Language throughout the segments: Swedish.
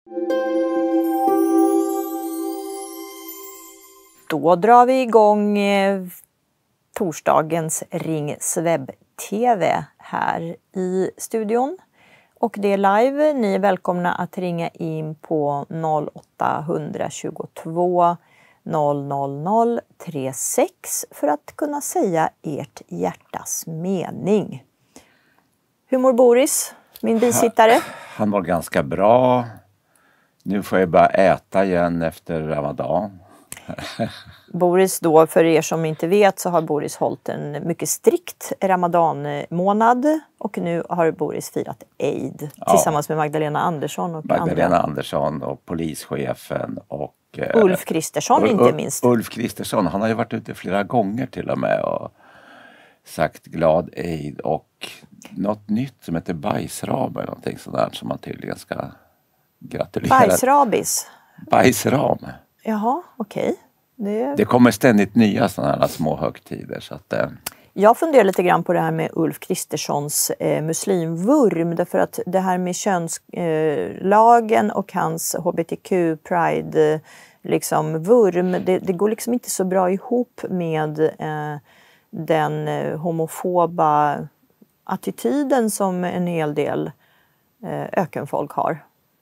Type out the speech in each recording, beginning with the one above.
Då drar vi igång torsdagens Rings webb-tv här i studion. Och det är live. Ni är välkomna att ringa in på 0822 000 36 för att kunna säga ert hjärtas mening. Hur mår Boris, min bisittare? Han mår ganska bra. Nu får jag bara äta igen efter Ramadan. Boris då, för er som inte vet, så har Boris hållit en mycket strikt Ramadan-månad. Och nu har Boris firat Eid tillsammans med Magdalena Andersson och Magdalena Andersson och polischefen och Ulf Kristersson inte minst. Ulf Kristersson, han har ju varit ute flera gånger till och med och sagt glad Eid och något nytt som heter bajsram eller någonting sådär som man tydligen ska gratulera. Bajsrabis? Bajsram. Jaha, okej. Det kommer ständigt nya sådana här små högtider. Så att, Jag funderar lite grann på det här med Ulf Kristerssons muslimvurm. Därför att det här med könslagen och hans hbtq-pride liksom vurm. Det går liksom inte så bra ihop med den homofoba attityden som en hel del ökenfolk har.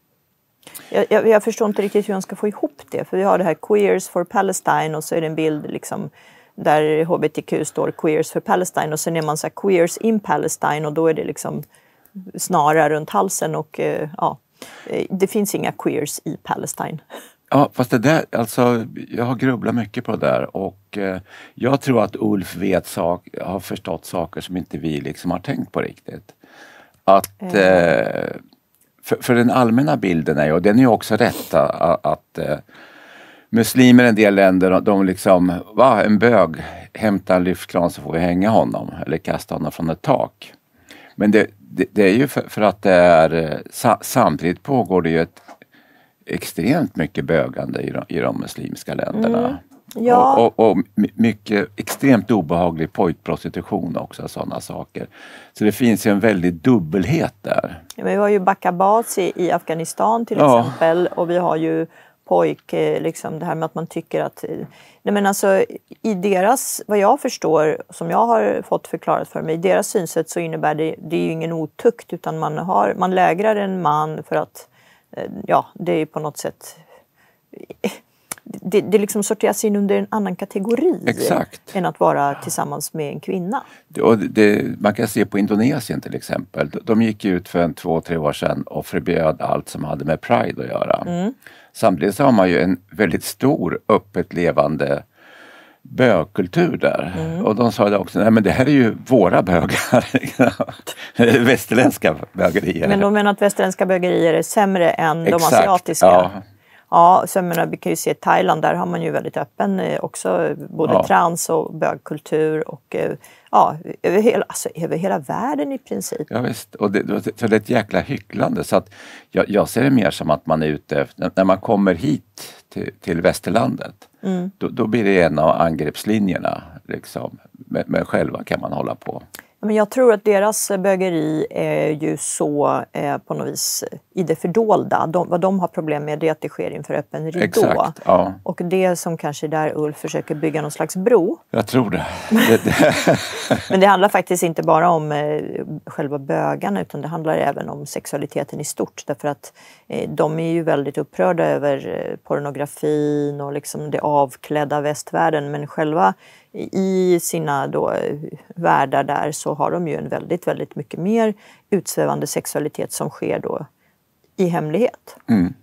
Jag förstår inte riktigt hur han ska få ihop det. För vi har det här Queers for Palestine och så är det en bild liksom där hbtq står Queers for Palestine och sen är man så här Queers in Palestine och då är det liksom snara runt halsen och det finns inga queers i Palestine. Ja, fast det där, alltså jag har grubblat mycket på det där och jag tror att Ulf har förstått saker som inte vi liksom har tänkt på riktigt. Att för den allmänna bilden är ju, och den är ju också rätt att muslimer i en del länder, de liksom, en bög, hämta en lyftkran så får vi hänga honom eller kasta honom från ett tak. Men det är ju för att det är, samtidigt pågår det ju ett extremt mycket bögande i de muslimska länderna. Ja. Och mycket extremt obehaglig pojkprostitution också, sådana saker. Så det finns ju en väldig dubbelhet där. Ja, men vi har ju Bakabas i Afghanistan till exempel och vi har ju liksom det här med att man tycker att nej men alltså i deras, vad jag förstår, som jag har fått förklarat för mig, i deras synsätt så innebär det är ju ingen otukt utan man lägrar en man för att det är ju på något sätt det liksom sorteras in under en annan kategori. Exakt. Än att vara tillsammans med en kvinna. Man kan se på Indonesien till exempel. De gick ut för 2-3 år sedan och förbjöd allt som hade med Pride att göra. Samtidigt så har man ju en väldigt stor öppet levande bögkultur där. Och de sa det också, nej men det här är ju våra bögar. Västerländska bögerier. Men de menar att västerländska bögerier är sämre än de asiatiska. Ja. Ja, så jag menar, vi kan ju se Thailand, där har man ju väldigt öppen också både trans- och bögkultur och över hela världen i princip. Ja visst, och för det är ett jäkla hycklande så att jag ser det mer som att man är ute efter, när man kommer hit till västerlandet, då blir det en av angreppslinjerna liksom, men själva kan man hålla på. Men jag tror att deras bögeri är ju så på något vis i det fördolda. Vad de har problem med är att det sker inför öppen ridå. Exakt, ja. Och det som kanske där Ulf försöker bygga någon slags bro. Jag tror det. Men det handlar faktiskt inte bara om själva bögarna utan det handlar även om sexualiteten i stort. Därför att de är ju väldigt upprörda över pornografin och liksom det avklädda västvärlden. Men själva i sina då världar där så har de ju en väldigt, väldigt mycket mer utsvävande sexualitet som sker då i hemlighet.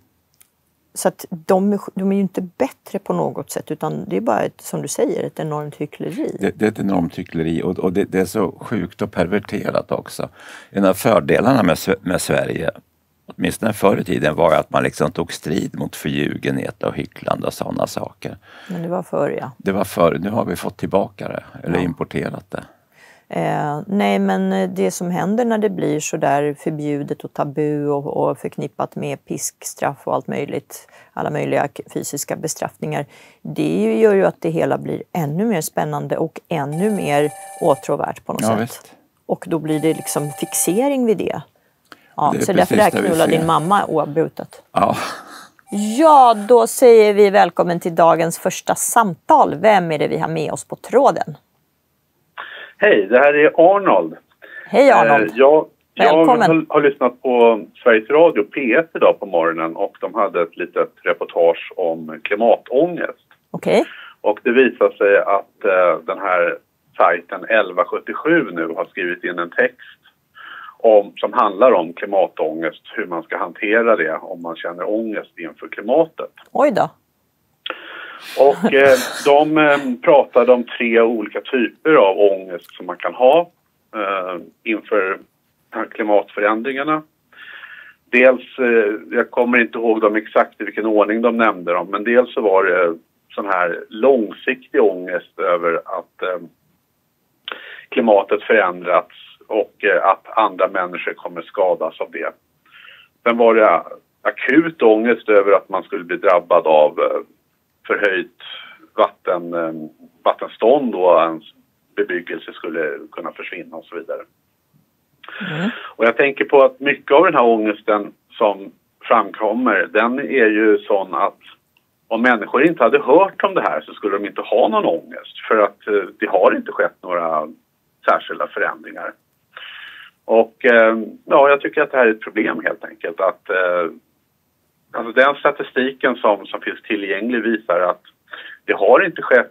Så att de är ju inte bättre på något sätt utan det är bara som du säger ett enormt hyckleri. Det är ett enormt hyckleri och det är så sjukt och perverterat också. En av fördelarna med Sverige, åtminstone förr i tiden, var att man liksom tog strid mot förljugenhet och hycklande och sådana saker. Men det var förr, ja. Det var förr, nu har vi fått tillbaka det eller importerat det. Nej, men det som händer när det blir så där förbjudet och tabu och förknippat med piskstraff och allt möjligt, alla möjliga fysiska bestraffningar, det gör ju att det hela blir ännu mer spännande och ännu mer åtråvärt på något sätt. Visst. Och då blir det liksom fixering vid det. Ja, så därför där knullar din mamma oavbrutet. Ja. Ja, då säger vi välkommen till dagens första samtal. Vem är det vi har med oss på tråden? Hej, det här är Arnold. Hej Arnold. Jag har lyssnat på Sveriges Radio P1 idag på morgonen och de hade ett litet reportage om klimatångest. Okej. Och det visar sig att den här sajten 1177 nu har skrivit in en text som handlar om klimatångest, hur man ska hantera det om man känner ångest inför klimatet. Oj då. Och de pratade om 3 olika typer av ångest som man kan ha inför klimatförändringarna. Dels, jag kommer inte ihåg dem exakt i vilken ordning de nämnde dem, men dels så var det sån här långsiktig ångest över att klimatet förändrats och att andra människor kommer skadas av det. Sen var det akut ångest över att man skulle bli drabbad av förhöjt vattenstånd och ens bebyggelse skulle kunna försvinna och så vidare. Mm. Och jag tänker på att mycket av den här ångesten som framkommer, den är ju sån att om människor inte hade hört om det här så skulle de inte ha någon ångest, för att det har inte skett några särskilda förändringar. Och ja, jag tycker att det här är ett problem helt enkelt. Att, alltså den statistiken som finns tillgänglig visar att det har inte skett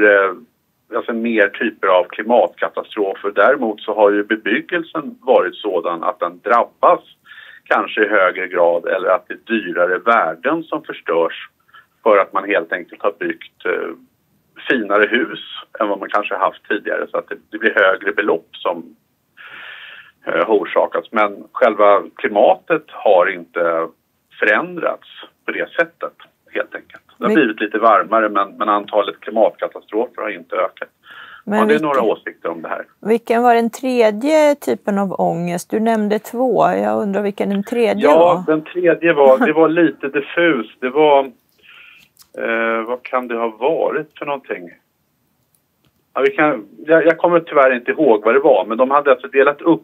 mer typer av klimatkatastrofer. Däremot så har ju bebyggelsen varit sådan att den drabbas kanske i högre grad, eller att det är dyrare värden som förstörs för att man helt enkelt har byggt finare hus än vad man kanske haft tidigare, så att det blir högre belopp som har orsakats. Men själva klimatet har inte förändrats på det sättet helt enkelt. Det har blivit lite varmare, men antalet klimatkatastrofer har inte ökat. Men det är några åsikter om det här. Vilken var den tredje typen av ångest? Du nämnde 2. Jag undrar vilken den tredje var. Ja, den tredje var lite diffus. Det var... vad kan det ha varit för någonting? Ja, jag kommer tyvärr inte ihåg vad det var, men de hade alltså delat upp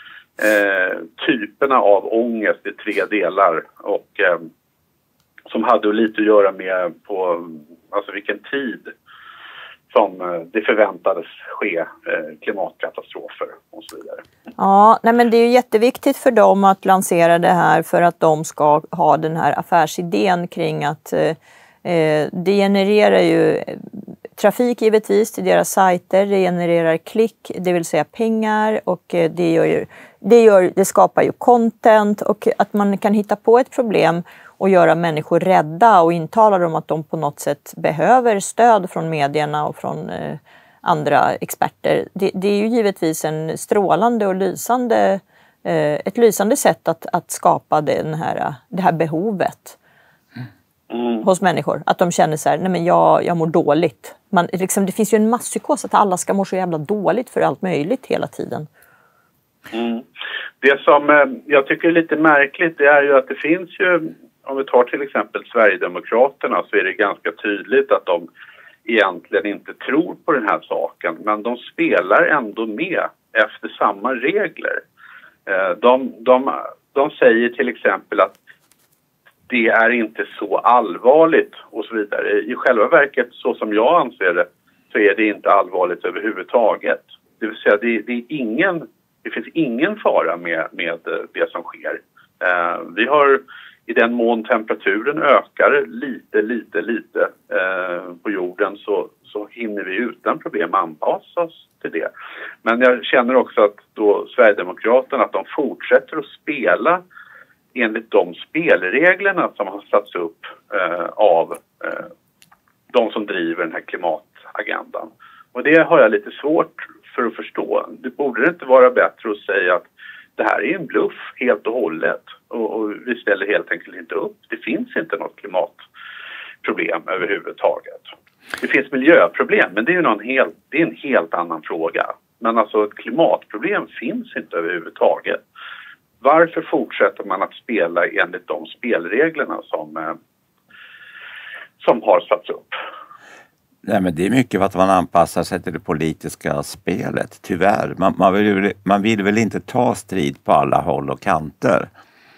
typerna av ångest i 3 delar och som hade lite att göra med på alltså vilken tid som det förväntades ske klimatkatastrofer och så vidare. Ja, nej, men det är ju jätteviktigt för dem att lansera det här för att de ska ha den här affärsidén kring att det genererar ju trafik givetvis till deras sajter, det genererar klick, det vill säga pengar, och det skapar ju content, och att man kan hitta på ett problem och göra människor rädda och intala dem att de på något sätt behöver stöd från medierna och från andra experter. Det är ju givetvis en strålande och ett lysande sätt att skapa det här behovet. Hos människor. Att de känner så här, nej men jag mår dåligt. Det finns ju en masspsykos att alla ska må så jävla dåligt för allt möjligt hela tiden. Mm. Det som jag tycker är lite märkligt, det är ju att det finns ju, om vi tar till exempel Sverigedemokraterna, så är det ganska tydligt att de egentligen inte tror på den här saken. Men de spelar ändå med efter samma regler. De säger till exempel att det är inte så allvarligt och så vidare. I själva verket, så som jag anser det, så är det inte allvarligt överhuvudtaget. Det vill säga, det finns ingen fara med det som sker. Vi har, i den mån temperaturen ökar lite på jorden, så hinner vi utan problem anpassa oss till det. Men jag känner också att då Sverigedemokraterna, att de fortsätter att spela enligt de spelreglerna som har satts upp av de som driver den här klimatagendan. Och det har jag lite svårt för att förstå. Det borde inte vara bättre att säga att det här är en bluff helt och hållet. Och vi ställer helt enkelt inte upp. Det finns inte något klimatproblem överhuvudtaget. Det finns miljöproblem, men det är ju en helt annan fråga. Men alltså ett klimatproblem finns inte överhuvudtaget. Varför fortsätter man att spela enligt de spelreglerna som har satts upp? Nej, men det är mycket för att man anpassar sig till det politiska spelet, tyvärr. Man vill väl inte ta strid på alla håll och kanter.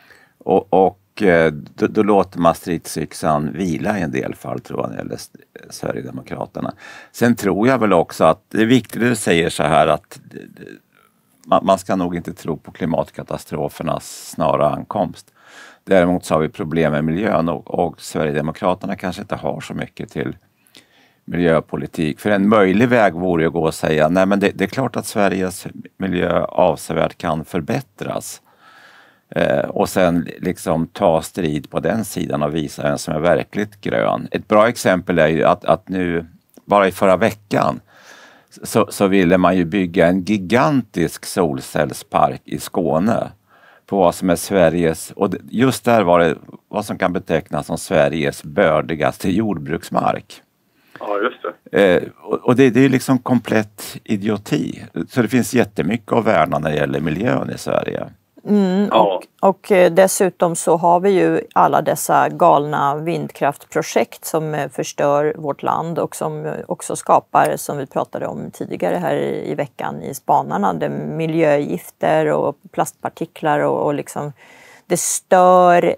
Då låter man stridsyxan vila i en del fall, tror jag, när det gäller Sverigedemokraterna. Sen tror jag väl också att det är viktigt att du säger så här att man ska nog inte tro på klimatkatastrofernas snara ankomst. Däremot så har vi problem med miljön och Sverigedemokraterna kanske inte har så mycket till miljöpolitik. För en möjlig väg vore att gå och säga, nej men det är klart att Sveriges miljö avsevärt kan förbättras. Och sen liksom ta strid på den sidan och visa vem som är verkligt grön. Ett bra exempel är ju att nu, bara i förra veckan, så ville man ju bygga en gigantisk solcellspark i Skåne på vad som är Sveriges, och just där var det vad som kan betecknas som Sveriges bördigaste jordbruksmark. Ja, just det. Och det är liksom komplett idioti. Så det finns jättemycket att värna när det gäller miljön i Sverige. Och dessutom så har vi ju alla dessa galna vindkraftprojekt som förstör vårt land och som också skapar, som vi pratade om tidigare här i veckan i spanarna, miljögifter och plastpartiklar och liksom det stör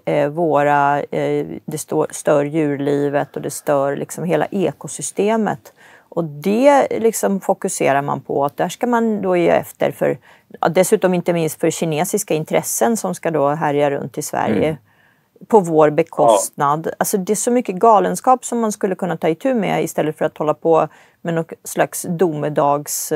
stör djurlivet och det stör liksom hela ekosystemet. Och det liksom fokuserar man på att där ska man då ge efter för, dessutom inte minst för kinesiska intressen som ska då härja runt i Sverige på vår bekostnad. Ja. Alltså det är så mycket galenskap som man skulle kunna ta itu med istället för att hålla på med något slags domedags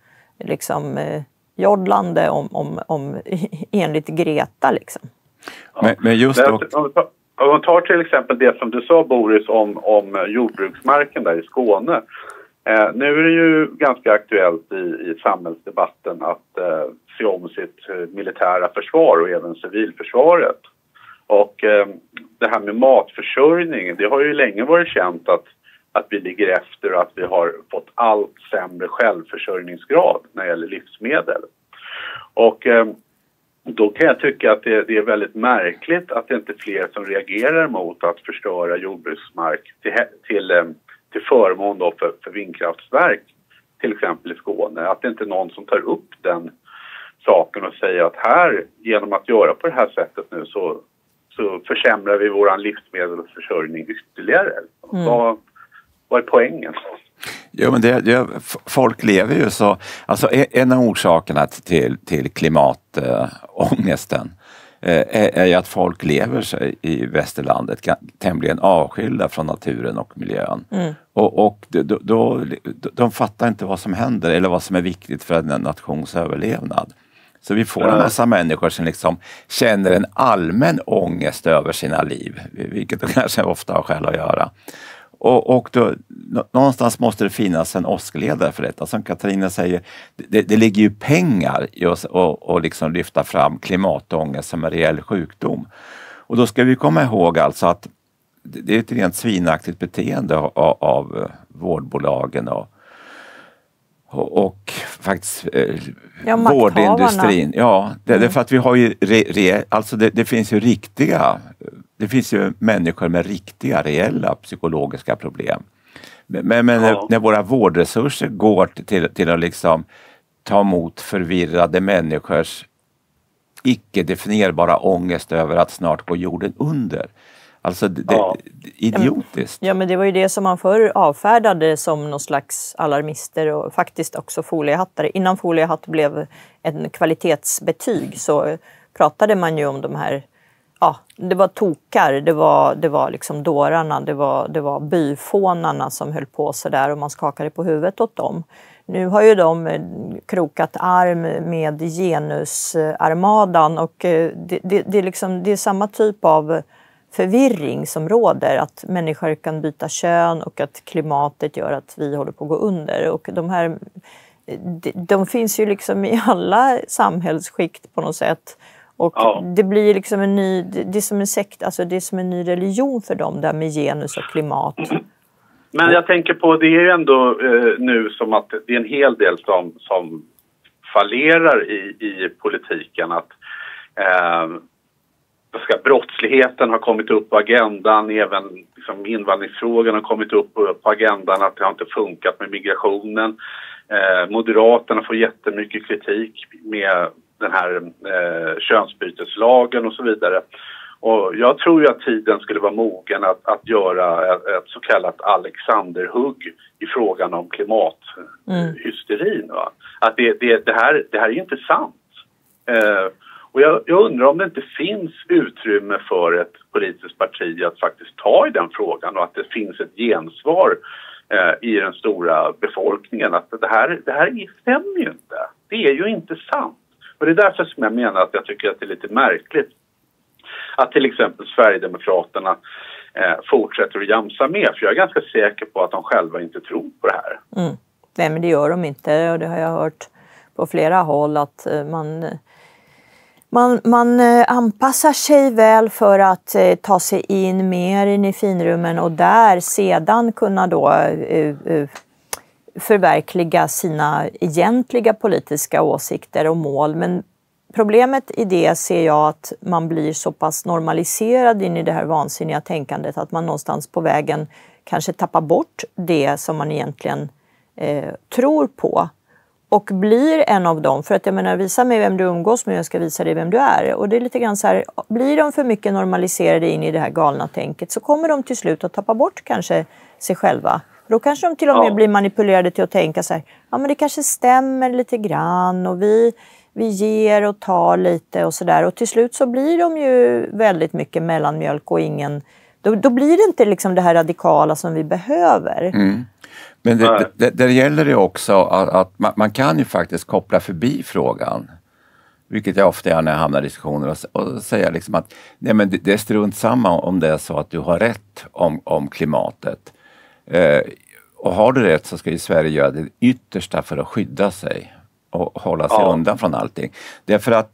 joddlande om enligt Greta liksom. Ja. Men just då... Om man tar till exempel det som du sa, Boris, om jordbruksmarken där i Skåne. Nu är det ju ganska aktuellt i samhällsdebatten att se om sitt militära försvar och även civilförsvaret. Och det här med matförsörjning, det har ju länge varit känt att vi ligger efter och att vi har fått allt sämre självförsörjningsgrad när det gäller livsmedel. Och då kan jag tycka att det är väldigt märkligt att det inte är fler som reagerar mot att förstöra jordbruksmark till förmån då för vindkraftverk, till exempel i Skåne. Att det inte är någon som tar upp den saken och säger att här, genom att göra på det här sättet nu så försämrar vi vår livsmedelsförsörjning ytterligare. Vad är poängen? Jo, men folk lever ju så. Alltså en av orsakerna till klimatångesten är ju att folk lever sig i västerlandet tämligen avskilda från naturen och miljön. Och de fattar inte vad som händer eller vad som är viktigt för en nations överlevnad. Så vi får en massa människor som liksom känner en allmän ångest över sina liv, vilket de kanske ofta har skäl att göra. Och då, någonstans måste det finnas en åskledare för detta. Som Katarina säger, det ligger ju pengar i oss och liksom lyfta fram klimatångest som en reell sjukdom. Och då ska vi komma ihåg alltså att det är ett rent svinaktigt beteende av vårdbolagen och faktiskt vårdindustrin. Ja, det är för att vi har ju alltså det finns ju det finns ju människor med riktiga, reella psykologiska problem. Men när våra vårdresurser går till att liksom ta emot förvirrade människors icke-definierbara ångest över att snart gå jorden under. Alltså det är idiotiskt. Ja, men det var ju det som man förr avfärdade som någon slags alarmister och faktiskt också foliehattare. Innan foliehatt blev en kvalitetsbetyg så pratade man ju om de här, det var tokar, det var liksom dårarna, det var byfånarna som höll på så där och man skakade på huvudet åt dem. Nu har ju de krokat arm med genusarmadan och det är samma typ av förvirring som råder, att människor kan byta kön och att klimatet gör att vi håller på att gå under. Och de finns ju liksom i alla samhällsskikt på något sätt. Och det blir liksom det är som en sekt, alltså det är som en ny religion för dem där med genus och klimat. Men jag tänker på, det är ju ändå nu som att det är en hel del som fallerar i politiken, att brottsligheten har kommit upp på agendan, även liksom invandringsfrågan har kommit upp på agendan, att det har inte funkat med migrationen. Moderaterna får jättemycket kritik med den här könsbyteslagen och så vidare. Och jag tror ju att tiden skulle vara mogen att göra ett så kallat Alexanderhugg i frågan om klimathysterin. Va? Att det här är ju inte sant. Och jag undrar om det inte finns utrymme för ett politiskt parti att faktiskt ta i den frågan, och att det finns ett gensvar i den stora befolkningen att det här stämmer ju inte. Det är ju inte sant. Och det är därför som jag menar att jag tycker att det är lite märkligt att till exempel Sverigedemokraterna fortsätter att jamsa med. För jag är ganska säker på att de själva inte tror på det här. Nej, men det gör de inte, och det har jag hört på flera håll, att man anpassar sig väl för att ta sig in mer in i finrummen och där sedan kunna då förverkliga sina egentliga politiska åsikter och mål. Men problemet i det ser jag att man blir så pass normaliserad in i det här vansinniga tänkandet att man någonstans på vägen kanske tappar bort det som man egentligen tror på. Och blir en av dem, för att jag menar, visa mig vem du umgås med, jag ska visa dig vem du är. Och det är lite grann så här, blir de för mycket normaliserade in i det här galna tänket så kommer de till slut att tappa bort kanske sig själva. Då kanske de till och med blir manipulerade till att tänka så här, ja men det kanske stämmer lite grann och vi ger och tar lite och sådär. Och till slut så blir de ju väldigt mycket mellanmjölk och ingen, då blir det inte liksom det här radikala som vi behöver. Men det gäller ju också att man kan ju faktiskt koppla förbi frågan. Vilket jag ofta gör när jag hamnar i diskussioner och säga liksom att nej, men det är strunt samma om det är så att du har rätt om klimatet. Och har du rätt så ska ju Sverige göra det yttersta för att skydda sig och hålla sig undan från allting. Därför att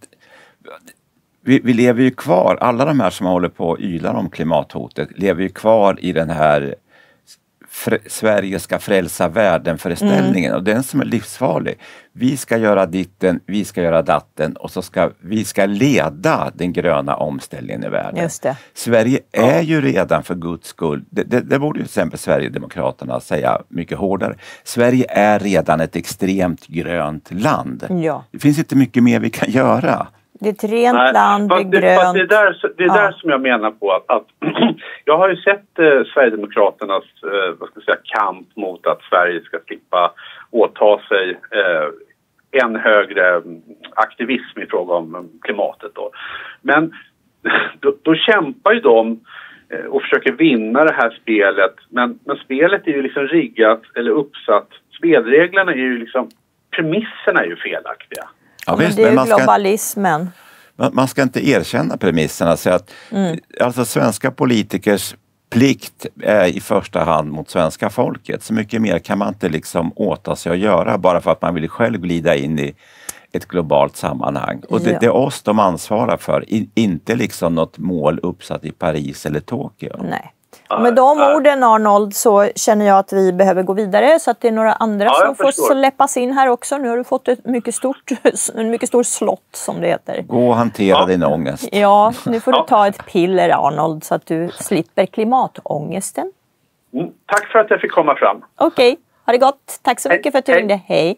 vi lever ju kvar, alla de här som håller på och ylar om klimathotet lever ju kvar i den här Sverige ska frälsa världen föreställningen och den som är livsfarlig. Vi ska göra ditten, vi ska göra datten och så ska vi leda den gröna omställningen i världen. Just det. Sverige är ju redan för Guds skull, det borde ju till exempel Sverigedemokraterna säga mycket hårdare. Sverige är redan ett extremt grönt land. Ja. Det finns inte mycket mer vi kan göra. Det är ett rent land, det är grönt. Det är där som jag menar på att jag har ju sett Sverigedemokraternas kamp mot att Sverige ska slippa åta sig en högre aktivism i fråga om klimatet då. Men då kämpar ju de och försöker vinna det här spelet. Men spelet är ju liksom riggat eller uppsatt. Spelreglerna är ju liksom, premisserna är ju felaktiga. Ja, men det är ju globalismen. Man ska inte erkänna premisserna. Så att, alltså svenska politikers plikt är i första hand mot svenska folket. Så mycket mer kan man inte liksom åta sig att göra bara för att man vill själv glida in i ett globalt sammanhang. Och det är oss de ansvarar för. Inte liksom något mål uppsatt i Paris eller Tokyo. Nej. Och med de orden, Arnold, så känner jag att vi behöver gå vidare så att det är några andra som får släppas in här också. Nu har du fått en mycket stor slott som det heter. Gå och hantera din ångest. Ja, nu får du ta ett piller, Arnold, så att du slipper klimatångesten. Tack för att jag fick komma fram. Okej, ha det gott. Tack så mycket för att du ringde. Hej.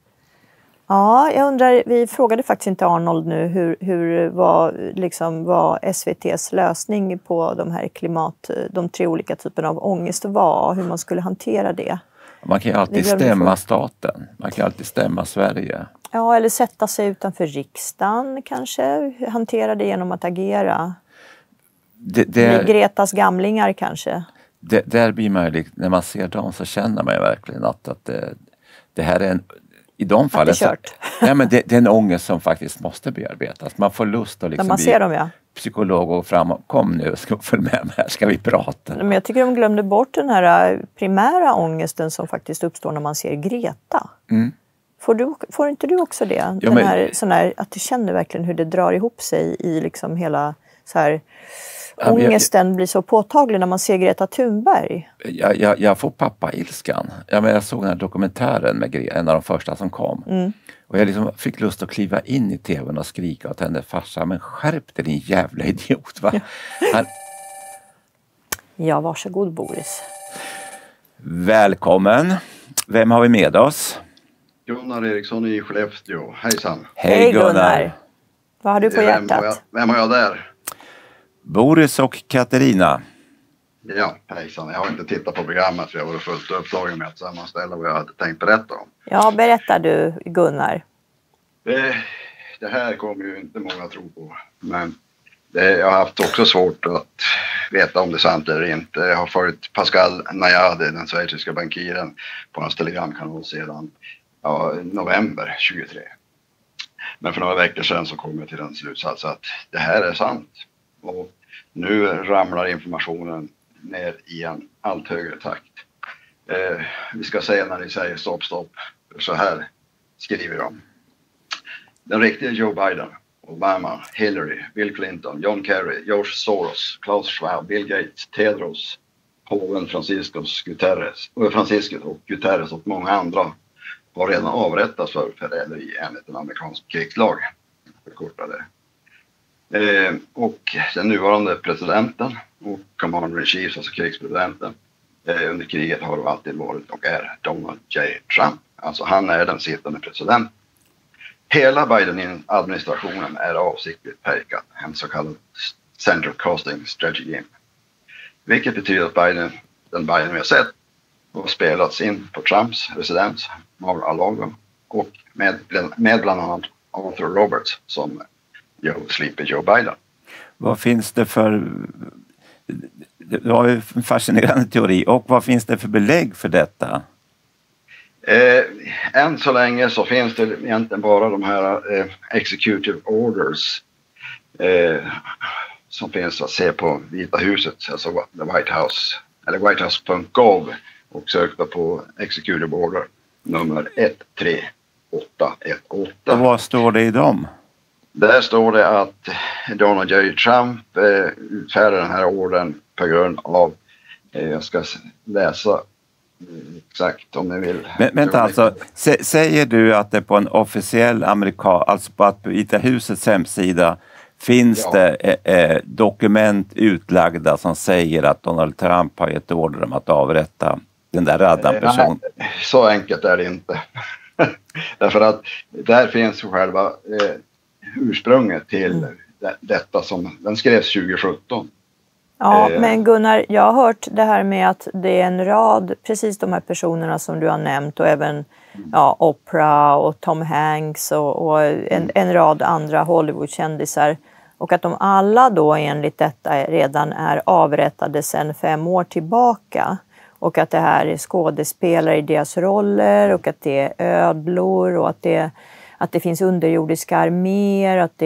Ja, jag undrar, vi frågade faktiskt inte Arnold nu hur var SVT:s lösning på de 3 olika typerna av ångest var, hur man skulle hantera det. Man kan ju alltid stämma staten, man kan alltid stämma Sverige. Ja, eller sätta sig utanför riksdagen kanske, hantera det genom att agera. Gretas gamlingar kanske. Där blir man, när man ser dem så känner man ju verkligen att det här är i de fallen det är en ångest som faktiskt måste bearbetas. Man får lust att liksom bli psykolog och fram. Kom nu, följ med mig här, ska vi prata. Men jag tycker de glömde bort den här primära ångesten som faktiskt uppstår när man ser Greta. Får inte du också det? Ja, sån här, att du känner verkligen hur det drar ihop sig i liksom hela så här, ångesten blir så påtaglig när man ser Greta Thunberg? Jag får pappa-ilskan. Jag såg den här dokumentären med en av de första som kom. Och jag liksom fick lust att kliva in i tvn och skrika åt henne, farsa, men skärp dig din jävla idiot, va? Ja, varsågod Boris. Välkommen. Vem har vi med oss? Gunnar Eriksson i Skellefteå. Hejsan. Hej Gunnar. Vad har du på hjärtat? Vem har jag där? Boris och Katarina. Ja, hejsan. Jag har inte tittat på programmet för jag var fullt upptagen med att sammanställa vad jag hade tänkt berätta om. Ja, berättar du Gunnar. Det här kommer ju inte många tro på. Men jag har haft också svårt att veta om det är sant eller inte. Jag har följt Pascal Najad, den schweiziska bankiren, på hans telegramkanal sedan november 23. Men för några veckor sedan så kom jag till den slutsats att det här är sant. Och nu ramlar informationen ner i en allt högre takt. Vi ska se när ni säger stopp. Så här skriver de. Den riktiga Joe Biden, Obama, Hillary, Bill Clinton, John Kerry, George Soros, Klaus Schwab, Bill Gates, Tedros, påven Franciscus och Guterres och många andra har redan avrättats för förräderi enligt en amerikansk krigslag. Förkortade. Och den nuvarande presidenten och commander-in-chief, alltså krigspresidenten, under kriget har alltid varit och är Donald J. Trump. Alltså han är den sittande presidenten. Hela Biden-administrationen är avsiktligt pekad, en så kallad central casting strategy. Vilket betyder att den Biden vi har sett har spelats in på Trumps residens, Mar-a-Lago, och med bland annat Arthur Roberts som slipper Joe Biden. Vad finns det för... Det var ju en fascinerande teori. Och vad finns det för belägg för detta? Än så länge så finns det egentligen bara de här executive orders som finns att se på Vita huset, alltså the White House, eller whitehouse.gov, och sökta på executive order nummer 13818. Och vad står det i dem? Där står det att Donald J. Trump utfärdar den här orden på grund av, jag ska läsa exakt om ni vill. Men vänta, alltså, säger du att det på en officiell alltså på att Vita husets hemsida finns det dokument utlagda som säger att Donald Trump har gett order om att avrätta den där radarpersonen? Så enkelt är det inte. Därför att där finns själva ursprunget till detta som den skrevs 2017. Ja, men Gunnar, jag har hört det här med att det är en rad, precis de här personerna som du har nämnt, och även Oprah och Tom Hanks och en rad andra Hollywoodkändisar, och att de alla då enligt detta redan är avrättade sedan 5 år tillbaka, och att det här är skådespelare i deras roller, och att det är ödlor, och att det finns underjordiska arméer, att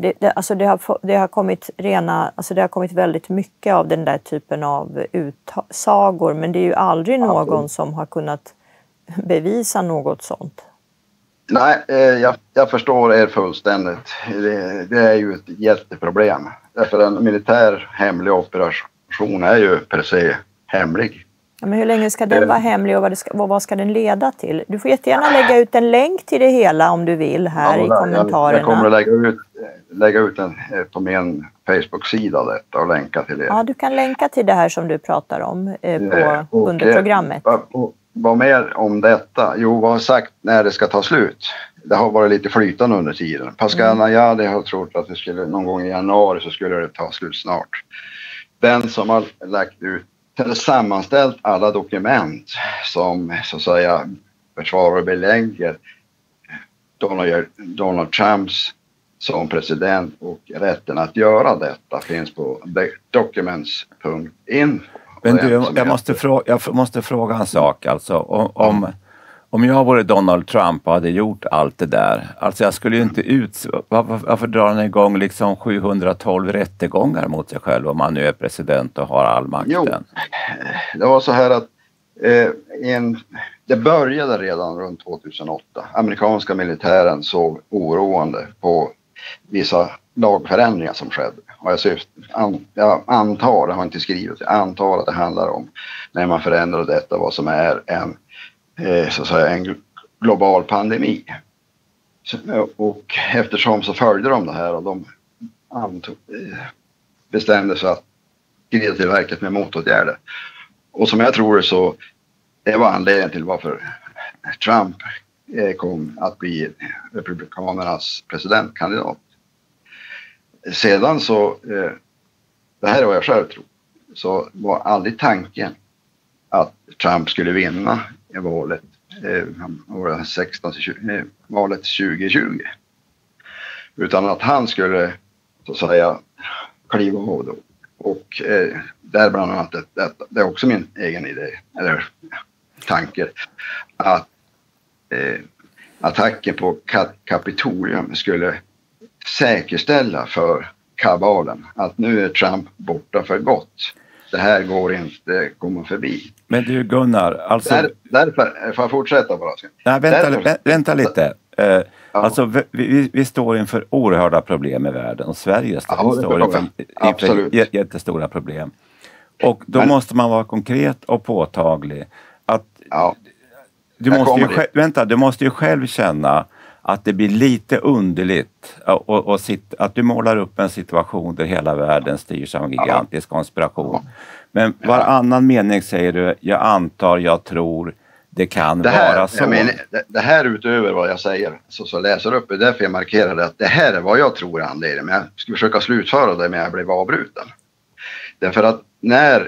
det har kommit väldigt mycket av den där typen av utsagor, men det är ju aldrig någon som har kunnat bevisa något sånt. Nej, jag förstår er fullständigt. Det är ju ett jätteproblem. Därför en militär hemlig operation är ju per se hemlig. Ja, men hur länge ska den vara hemlig och vad ska den leda till? Du får jättegärna lägga ut en länk till det hela om du vill här i kommentarerna. Jag kommer att lägga ut den på min Facebook-sida detta och länka till det. Ja, du kan länka till det här som du pratar om under programmet. Vad mer om detta? Jo, vad har sagt när det ska ta slut? Det har varit lite flytande under tiden. Pascal Najad har trott att det skulle någon gång i januari så skulle det ta slut snart. Den som har lagt ut eller sammanställt alla dokument som så att säga försvarar och belägger Donald Trumps som president och rätten att göra detta finns på documents.info. Men du, jag måste fråga en sak. Alltså, om jag vore Donald Trump och hade gjort allt det där, alltså jag skulle ju inte varför drar han igång liksom 712 rättegångar mot sig själv om han nu är president och har all makten? Jo, det var så här att det började redan runt 2008. Amerikanska militären såg oroande på vissa lagförändringar som skedde. vad jag antar, det har inte skrivit, jag antar att det handlar om när man förändrar detta, vad som är en, så att säga, en global pandemi. Och eftersom så följde de det här och de bestämde sig att skrida till verket med motåtgärder. Och som jag tror så, det var anledningen till varför Trump kom att bli republikanernas presidentkandidat. Sedan så, det här är vad jag själv tror, så var aldrig tanken att Trump skulle vinna i valet, valet 2020. Utan att han skulle, så att säga, kliva av då. Och där bland annat, det är också min egen idé, eller tanke, att attacken på Kapitolium skulle säkerställa för kabalen att nu är Trump borta för gott. Det här går inte komma förbi. Men du Gunnar, alltså... Därför, får jag fortsätta bara? Nej, vänta lite. Alltså vi står inför oerhörda problem i världen och Sverige står inför jättestora problem. Och då måste man vara konkret och påtaglig. Att du måste ju själv känna att det blir lite underligt och att du målar upp en situation där hela världen styrs av en gigantisk konspiration. Men varannan mening säger du, jag antar, jag tror, det kan vara så. Det här utöver vad jag säger så läser upp, det är därför jag markerade att det här är vad jag tror är anledningen. Men jag ska försöka slutföra det, men jag blev avbruten. Därför att när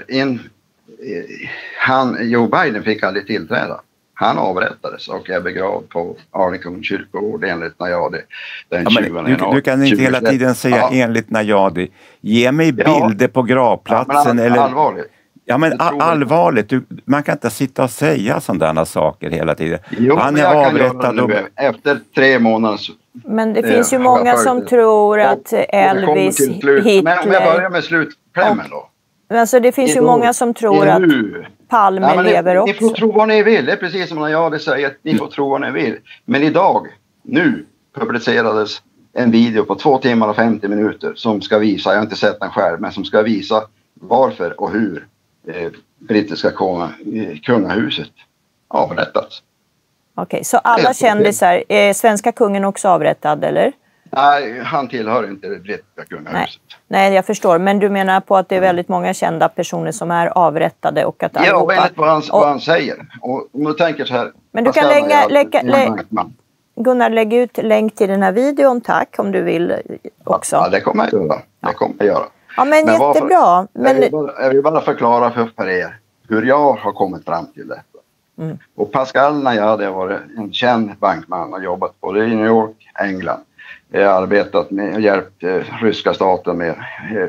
Joe Biden fick aldrig tillträda. Han avrättades och är begravd på Arlington kyrkogård enligt Najadi den 20 januari. Du kan inte hela tiden säga enligt Najadi. Ge mig bilder på gravplatsen. Men allvarligt. Ja, men allvarligt. Man kan inte sitta och säga sådana saker hela tiden. Jo, han är avrättad efter 3 månader. Men det finns ju många som tror att Elvis, Hitler... Men om jag börjar med slutklämmen då. Alltså det finns ju många som tror att Palme lever också. Ni får tro vad ni vill, det är precis som när jag säger, ni får tro vad ni vill. Men idag, nu publicerades en video på 2 timmar och 50 minuter som ska visa, jag har inte sett den själv, men som ska visa varför och hur brittiska kungahuset avrättats. Okej, så alla kändisar, är svenska kungen också avrättad eller? Nej, han tillhör inte det brittiska kungahuset. Nej, jag förstår. Men du menar på att det är väldigt många kända personer som är avrättade och att allihopa... Ja, enligt vad han säger. Och om du tänker så här... Men du kan Gunnar, lägg ut länk till den här videon, tack, om du vill också. Ja, det kommer jag göra. Ja, men jättebra. Jag vill bara förklara för er hur jag har kommit fram till detta. Mm. Och Pascal Najadi har varit en känd bankman och jobbat både i New York, England. Jag har arbetat med och hjälpt ryska staten med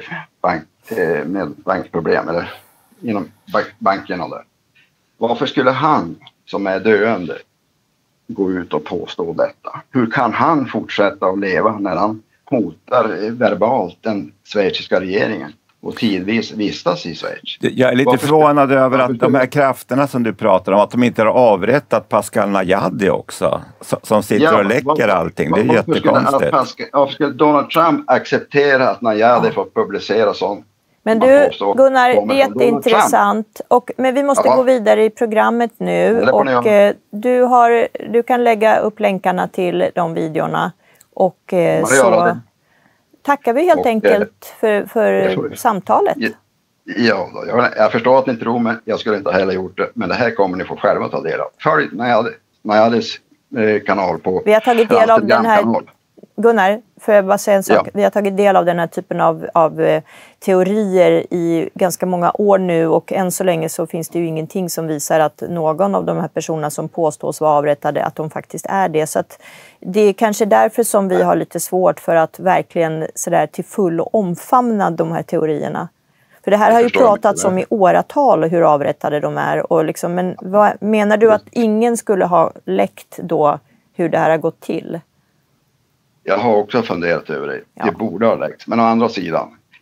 bankproblem eller inom bankerna där. Varför skulle han som är döende gå ut och påstå detta? Hur kan han fortsätta att leva när han hotar verbalt den schweiziska regeringen och tidvis vistas i Schweiz? Jag är lite förvånad över att de här krafterna som du pratar om, att de inte har avrättat Pascal Najadi också, som sitter och läcker allting. Det är jättekonstigt. Varför skulle Donald Trump acceptera att Najadi får publicera sånt? Men du, Gunnar, det är jätteintressant. Men vi måste gå vidare i programmet nu. Och du kan lägga upp länkarna till de videorna. Och så tackar vi helt enkelt för samtalet. Ja, jag förstår att ni tror, men jag skulle inte heller gjort det. Men det här kommer ni få själva ta del av. Följ Najadis kanal på... Vi har tagit del av den här... Gunnar, får jag bara säga en sak? Ja. Vi har tagit del av den här typen av teorier i ganska många år nu, och än så länge så finns det ju ingenting som visar att någon av de här personerna som påstås vara avrättade, att de faktiskt är det. Så att det är kanske därför som vi har lite svårt för att verkligen sådär till full omfamna de här teorierna. För det här har ju pratats om i åratal hur avrättade de är. Och liksom, men menar du att ingen skulle ha läckt då hur det här har gått till? Jag har också funderat över det. Ja. Det borde ha läckts. Men å andra sidan,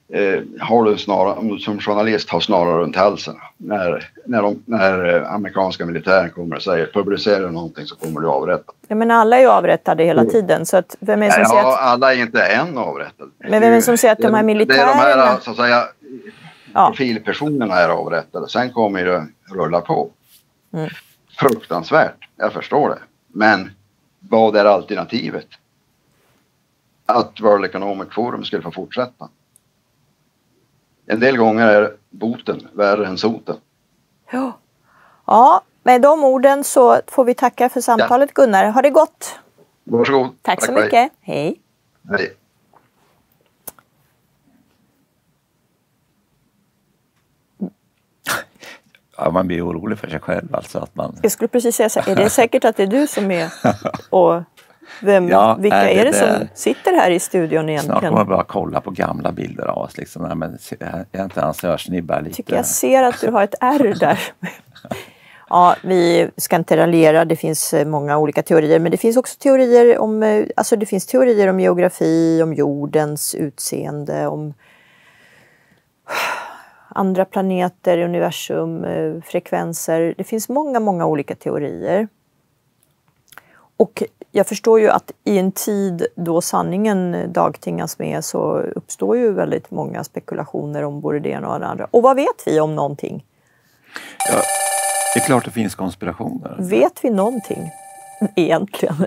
har du snarare, som journalist har snarare runt halsen. När amerikanska militären kommer och säger publicerar någonting så kommer du avrätta. Ja, men alla är ju avrättade hela tiden. Så att, vem är som säger att... alla är inte än avrättade. Men vem är det som säger att de här militärerna... Det är de här så att säga profilpersonerna är avrättade. Sen kommer det rulla på. Fruktansvärt, jag förstår det. Men vad är alternativet? Att World Economic Forum skulle få fortsätta. En del gånger är boten värre än soten. Ja, med de orden så får vi tacka för samtalet, Gunnar. Ha det gott! Varsågod. Tack så mycket. Hej. Hej. Ja, man blir orolig för sig själv. Alltså att man... Jag skulle precis säga så här, är det säkert att det är du som är... Och vilka är det som sitter här i studion egentligen? Snart kommer jag bara kolla på gamla bilder av oss. Liksom. Nej, men jag inte hans örsnibbar lite. Tycker jag ser att du har ett R där. Ja, vi ska inte raljera, det finns många olika teorier, men det finns också teorier om, alltså det finns teorier om geografi, om jordens utseende, om andra planeter, universum, frekvenser. Det finns många olika teorier. Och jag förstår ju att i en tid då sanningen dagtingas med så uppstår ju väldigt många spekulationer om både det ena och det andra. Och vad vet vi om någonting? Ja, det är klart det finns konspirationer. Vet vi någonting egentligen?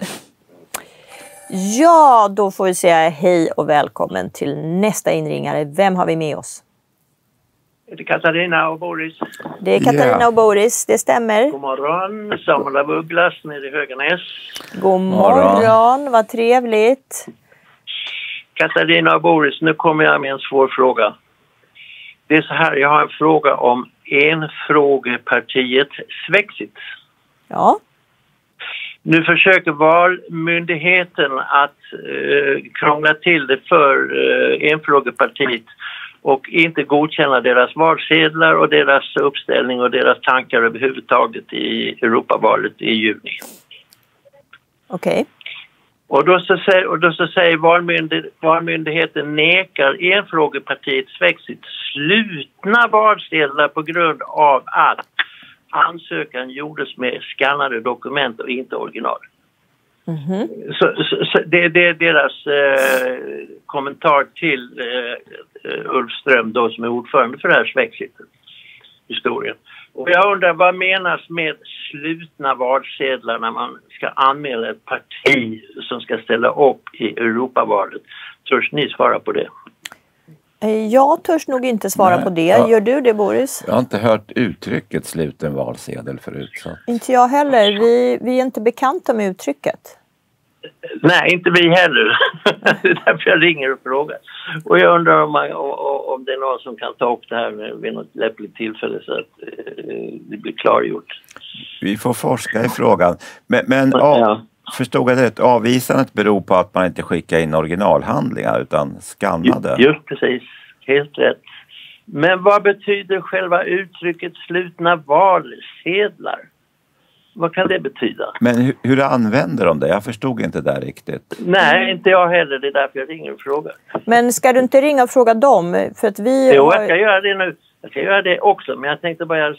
Ja, då får vi säga hej och välkommen till nästa inringare. Vem har vi med oss? Det är Katarina och Boris. Det är Katarina och Boris, det stämmer. God morgon, Samuel av Ugglas nere i Höganäs. God morgon, vad trevligt. Katarina och Boris, nu kommer jag med en svår fråga. Det är så här, jag har en fråga om enfrågepartiet Svexit. Ja. Nu försöker valmyndigheten att krångla till det för enfrågepartiet och inte godkänna deras valsedlar och deras uppställning och deras tankar överhuvudtaget i Europavalet i juni. Okej. Och då så säger valmyndigheten nekar enfrågepartiet Svexit slutna valsedlar på grund av att ansökan gjordes med skannade dokument och inte original. Så det är deras kommentar till Ulf Ström då, som är ordförande för det här Svexit-historien. Och jag undrar, vad menas med slutna valsedlar när man ska anmäla ett parti som ska ställa upp i Europavalet? Törs ni svara på det? Jag törs nog inte svara på det. Gör du det, Boris? Jag har inte hört uttrycket sluten valsedel förut. Så. Inte jag heller. Vi är inte bekanta med uttrycket. Nej, inte vi heller. Det är därför jag ringer och frågar. Och jag undrar om det är någon som kan ta upp det här vid något lämpligt tillfälle så att det blir klargjort. Vi får forska i frågan. Men förstod jag det? Avvisandet beror på att man inte skickar in originalhandlingar utan skannade. Just precis. Helt rätt. Men vad betyder själva uttrycket slutna valsedlar? Vad kan det betyda? Men hur använder de det? Jag förstod inte det riktigt. Nej, inte jag heller. Det är därför jag ringer och frågar. Men ska du inte ringa och fråga dem? För att vi jag ska göra det nu. Jag ska göra det också. Men jag tänkte bara...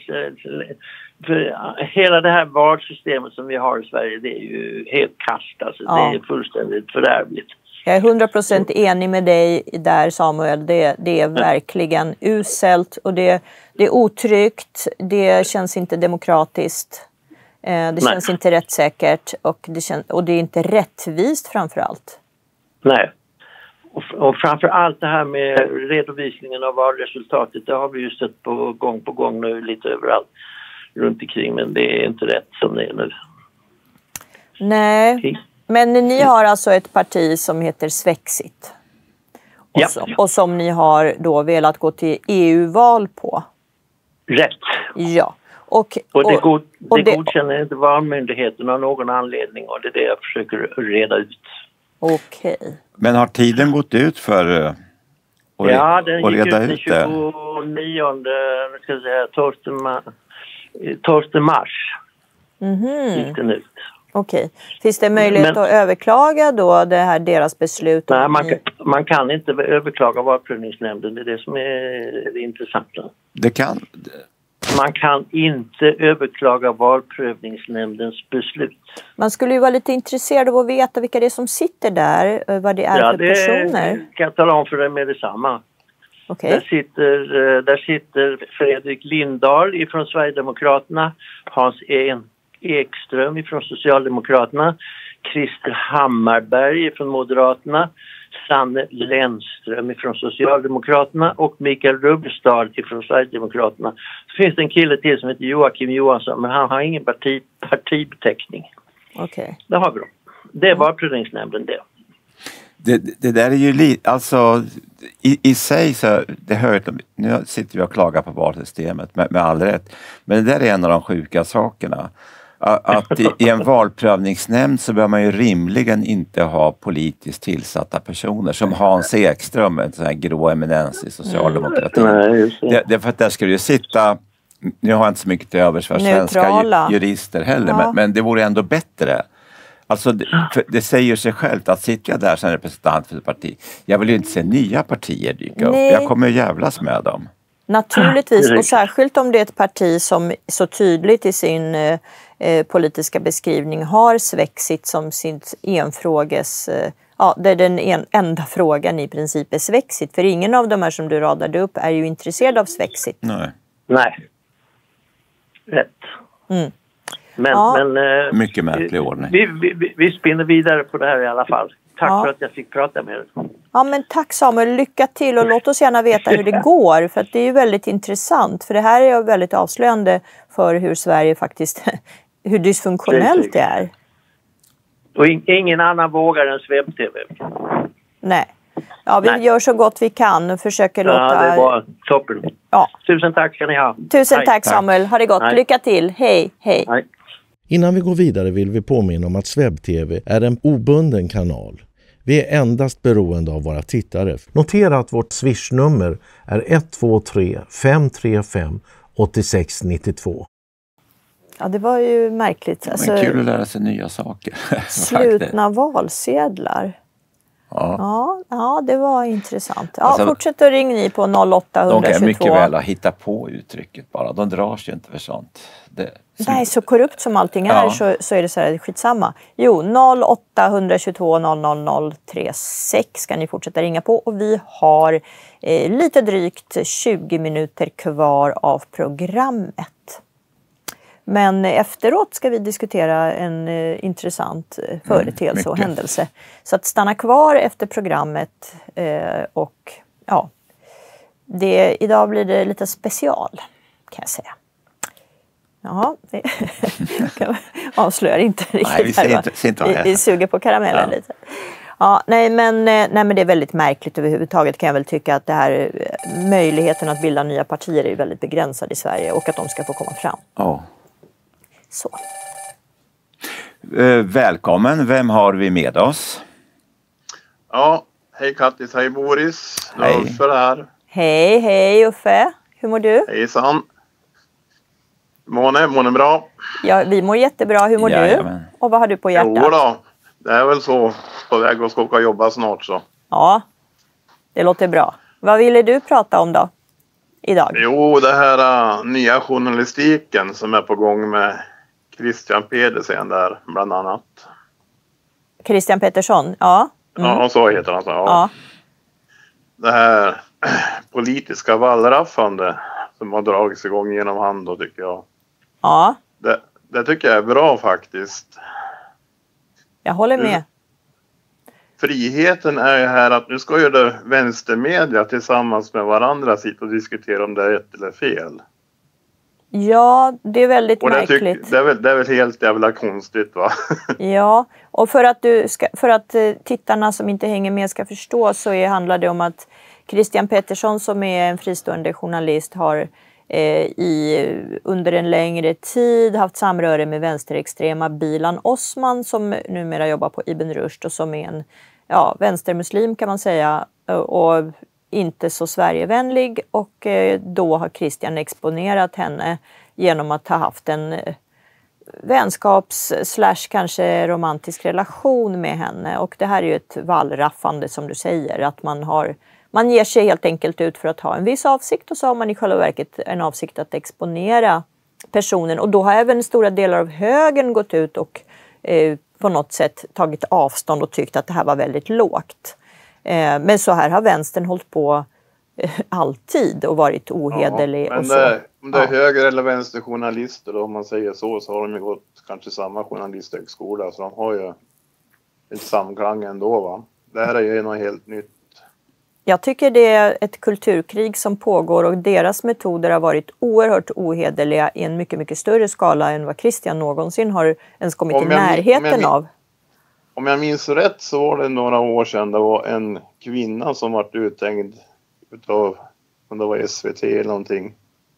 För hela det här valsystemet som vi har i Sverige, det är ju helt kast. Alltså, det är fullständigt fördärvligt. Jag är 100% enig med dig där, Samuel. Det är verkligen uselt och det är otryggt. Det känns inte demokratiskt. Det känns inte rättssäkert och det är inte rättvist framför allt. Nej. Och framför allt det här med redovisningen av valresultatet, det har vi ju sett på gång nu lite överallt runt omkring, men det är inte rätt som det är nu. Nej, okay. Men ni har alltså ett parti som heter Svexit. Och som ni har då velat gå till EU-val på. Rätt. Ja. Och det godkänner inte valmyndigheten av någon anledning och det är det jag försöker reda ut. Okej. Men har tiden gått ut för att den gick reda ut ut den 12 mars. Gick den ut. Okej. Finns det möjlighet att överklaga då det här deras beslut? Nej, man kan inte överklaga valprövningsnämnden. Det är det som är det intressanta. Man kan inte överklaga valprövningsnämndens beslut. Man skulle ju vara lite intresserad av att veta vilka det är som sitter där, vad det är för personer. Det kan jag tala om för dig med detsamma. Okay. Där sitter Fredrik Lindahl ifrån Sverigedemokraterna, Hans Ekström ifrån Socialdemokraterna, Christer Hammarberg från Moderaterna, Sanne Lennström från Socialdemokraterna och Mikael Rubbestad från Sverigedemokraterna. Så finns det en kille till som heter Joakim Johansson, men han har ingen partibeteckning. Okej. Det har vi då. Det var prövningsnämnden det. Det där är ju alltså i sig så det hör, nu sitter vi och klagar på valsystemet med all rätt, men det där är en av de sjuka sakerna. Att i en valprövningsnämnd så bör man ju rimligen inte ha politiskt tillsatta personer som Hans Ekström, en sån här grå eminens i socialdemokratin. Det är för att där ska du ju sitta, nu har jag inte så mycket till övers för svenska jurister heller, men det vore ändå bättre. Alltså det säger sig självt att sitter jag där som representant för ett parti, jag vill ju inte se nya partier dyka upp. Jag kommer ju jävlas med dem. Naturligtvis, och särskilt om det är ett parti som så tydligt i sin politiska beskrivning har Svexit som sin enfråges, det är den enda frågan i princip är Svexit. För ingen av de här som du radade upp är ju intresserad av Svexit. Nej. Rätt. Mm. Men mycket märklig ordning. Vi spinner vidare på det här i alla fall. Tack för att jag fick prata med dig. Ja, men tack Samuel, lycka till och låt oss gärna veta hur det går, för att det är ju väldigt intressant, för det här är ju väldigt avslöjande för hur Sverige faktiskt, hur dysfunktionellt det är. Och ingen annan vågar än Sveb-TV. Nej. Ja, vi gör så gott vi kan och försöker låta... Ja, det var toppen. Ja. Tusen tack ska ni ha. Tusen tack Samuel, ha det gott. Hej. Lycka till, hej. Hej. Innan vi går vidare vill vi påminna om att Sveb-TV är en obunden kanal. Vi är endast beroende av våra tittare. Notera att vårt Swish-nummer är 123 535 8692. Ja, det var ju märkligt. Alltså, men kul att lära sig nya saker. Slutna valsedlar. Ja, det var intressant. Ja, alltså, fortsätt att ringa ni på 0822. De kan mycket väl ha hittat på uttrycket bara. De drar sig inte för sånt. Nej, så korrupt som allting är så är det så här skitsamma. Jo, 0822 00036 ska ni fortsätta ringa på. Och vi har lite drygt 20 minuter kvar av programmet. Men efteråt ska vi diskutera en intressant företeelse och händelse. Så att stanna kvar efter programmet och ja, idag blir det lite special kan jag säga. Ja, det avslöjar inte riktigt. Nej, vi suger på karamellen lite. Ja, nej men det är väldigt märkligt överhuvudtaget kan jag väl tycka att det här möjligheten att bilda nya partier är väldigt begränsad i Sverige och att de ska få komma fram. Ja. Så. Välkommen, vem har vi med oss? Ja, hej Kattis, hej Boris. Hej. Uffe här. Hej Uffe, hur mår du? Hejsan. Mår bra? Ja, vi mår jättebra, hur mår du? Och vad har du på hjärtat? Jo då, det är väl så, på väg att åka och jobba snart så. Ja, det låter bra. Vad ville du prata om då? Idag? Jo, det här nya journalistiken som är på gång med Christian Pedersen där bland annat. Christian Pettersson, ja. Mm. Ja, så heter han. Ja. Det här politiska wallraffande som har dragits igång genom hand då tycker jag. Ja. Det tycker jag är bra faktiskt. Jag håller med. Friheten är ju här att nu ska ju det vänstermedia tillsammans med varandra sitta och diskutera om det är rätt eller fel. Ja, det är väldigt märkligt. Det är väl helt jävla konstigt va? Ja, och för att tittarna som inte hänger med ska förstå så handlar det om att Christian Pettersson som är en fristående journalist har under en längre tid haft samröre med vänsterextrema Bilan Osman som numera jobbar på Ibn Rushd och som är en vänstermuslim kan man säga och inte så Sverigevänlig och då har Christian exponerat henne genom att ha haft en vänskaps / kanske romantisk relation med henne. Och det här är ju ett wallraffande som du säger, att man ger sig helt enkelt ut för att ha en viss avsikt och så har man i själva verket en avsikt att exponera personen. Och då har även stora delar av högern gått ut och på något sätt tagit avstånd och tyckt att det här var väldigt lågt. Men så här har vänstern hållit på alltid och varit ohederlig. Ja, men och så. Om det är höger- eller vänsterjournalister då, om man säger så har de ju gått kanske samma journalisthögskola, så de har ju ett samklang ändå, va? Det här är ju något helt nytt. Jag tycker det är ett kulturkrig som pågår och deras metoder har varit oerhört ohederliga i en mycket, mycket större skala än vad Christian någonsin har ens kommit i närheten av. Om jag minns rätt så var det några år sedan det var en kvinna som var uthängd utav, om det var SVT eller någonting.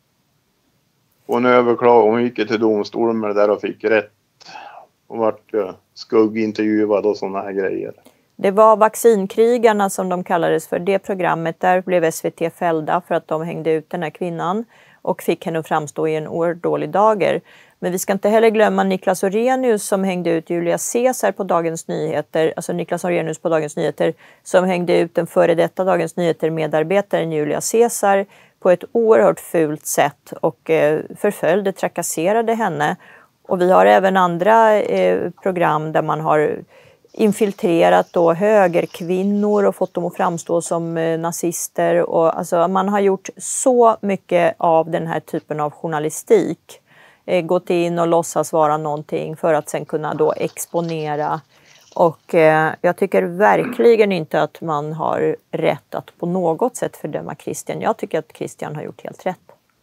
Hon överklagade, hon gick till domstolen med det där och fick rätt. Hon vart skuggintervjuad och sådana här grejer. Det var vaccinkrigarna som de kallades för. Det programmet där blev SVT fällda för att de hängde ut den här kvinnan och fick henne att framstå i en oerhört dålig dager. Men vi ska inte heller glömma Niklas Orrenius som hängde ut Julia Caesar på Dagens Nyheter. Alltså Niklas Orrenius på Dagens Nyheter som hängde ut den före detta Dagens Nyheter-medarbetaren Julia Caesar på ett oerhört fult sätt och förföljde, trakasserade henne. Och vi har även andra program där man har infiltrerat då högerkvinnor och fått dem att framstå som nazister. Och alltså man har gjort så mycket av den här typen av journalistik. Gått in och låtsas vara någonting för att sen kunna då exponera. Och jag tycker verkligen inte att man har rätt att på något sätt fördöma Christian. Jag tycker att Christian har gjort helt rätt.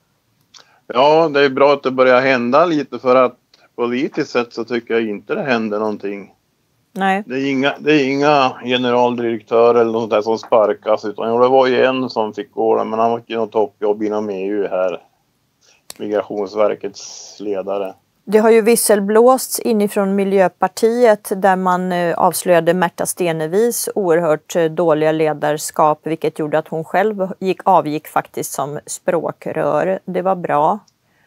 Ja, det är bra att det börjar hända lite, för att politiskt sett så tycker jag inte det händer någonting. Nej. Det är inga generaldirektörer eller något där som sparkas, utan det var ju en som fick gå, men han var inte något toppjobb inom EU här. Migrationsverkets ledare. Det har ju visselblåsts inifrån Miljöpartiet där man avslöjade Märta Stenevis oerhört dåliga ledarskap, vilket gjorde att hon själv avgick faktiskt som språkrör. Det var bra.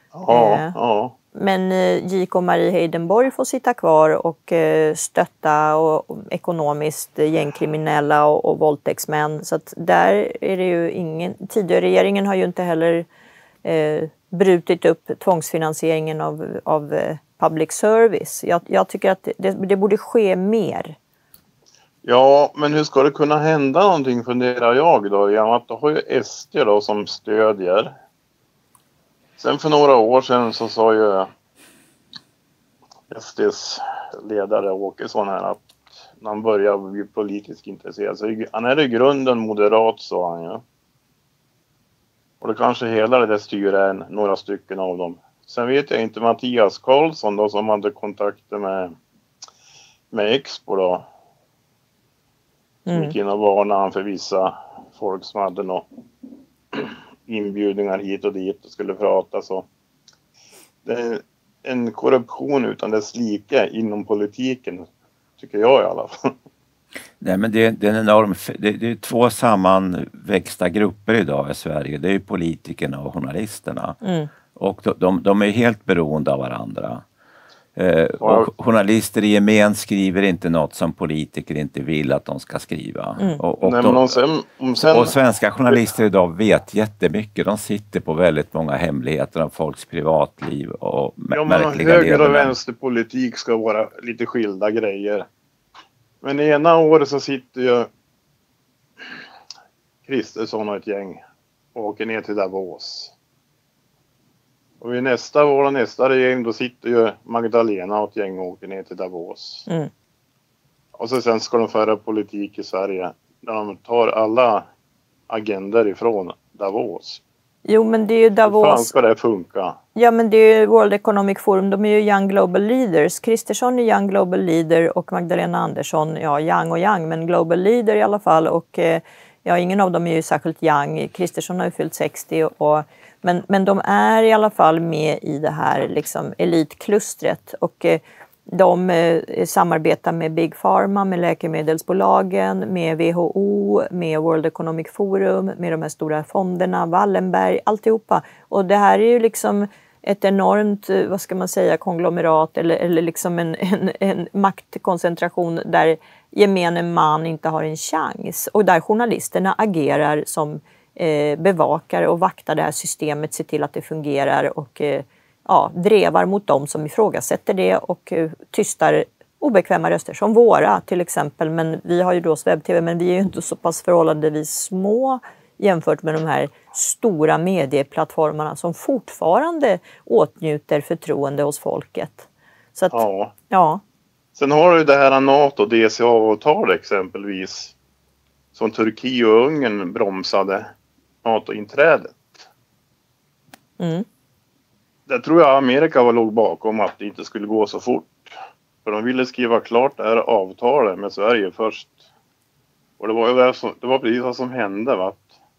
Ja. Men J.K. Marie Heidenborg får sitta kvar och stötta och ekonomiskt gängkriminella och våldtäktsmän. Så att där är det ju ingen... Tidigare regeringen har ju inte heller brutit upp tvångsfinansieringen av public service. Jag tycker att det borde ske mer. Ja, men hur ska det kunna hända någonting, funderar jag då? Ja, att då har ju SD då som stödjer. Sen för några år sedan så sa ju SDs ledare Åkesson här att när han började bli politiskt intresserad, så han är i grunden moderat, sa han ju. Och det kanske hela det där styr är några stycken av dem. Sen vet jag inte, Mattias Karlsson då, som hade kontakter med Expo då. Gick in och varnade han för vissa folk som hade några inbjudningar hit och dit och skulle prata. Så det är en korruption utan dess like inom politiken, tycker jag i alla fall. Nej, men det är en enorm... Det är två sammanväxta grupper idag i Sverige. Det är ju politikerna och journalisterna. Och de är helt beroende av varandra. Och journalister i gemen skriver inte något som politiker inte vill att de ska skriva. Och svenska journalister idag vet jättemycket. De sitter på väldigt många hemligheter om folks privatliv och märkliga höger- och vänsterpolitik ska vara lite skilda grejer. Men i ena året så sitter ju Kristersson och ett gäng och åker ner till Davos. Och i nästa år och nästa regering då sitter ju Magdalena och ett gäng och åker ner till Davos. Och så sen ska de föra politik i Sverige där de tar alla agender ifrån Davos. Jo, men det är ju Davos. Hur fan ska det funka? Ja, men det är ju World Economic Forum. De är ju Young Global Leaders. Kristersson är Young Global Leader och Magdalena Andersson, ja, Young och Young, men Global Leader i alla fall. Och ja, ingen av dem är ju särskilt young. Kristersson har ju fyllt 60 men de är i alla fall med i det här liksom elitklustret och de samarbetar med Big Pharma, med läkemedelsbolagen, med WHO, med World Economic Forum, med de här stora fonderna, Wallenberg, alltihopa. Och det här är ju liksom ett enormt, vad ska man säga, konglomerat eller liksom en maktkoncentration där gemene man inte har en chans och där journalisterna agerar som bevakare och vaktar det här systemet, ser till att det fungerar och drevar mot dem som ifrågasätter det och tystar obekväma röster som våra till exempel. Men vi har ju då Swebb-TV, men vi är ju inte så pass förhållandevis små jämfört med de här stora medieplattformarna som fortfarande åtnjuter förtroende hos folket. Så att, ja. Sen har du det här NATO-DCA-avtal exempelvis som Turkiet och Ungern bromsade NATO-inträdet. Det tror jag Amerika låg bakom att det inte skulle gå så fort. För de ville skriva klart det här avtalet med Sverige först. Och det var precis vad som hände. Va?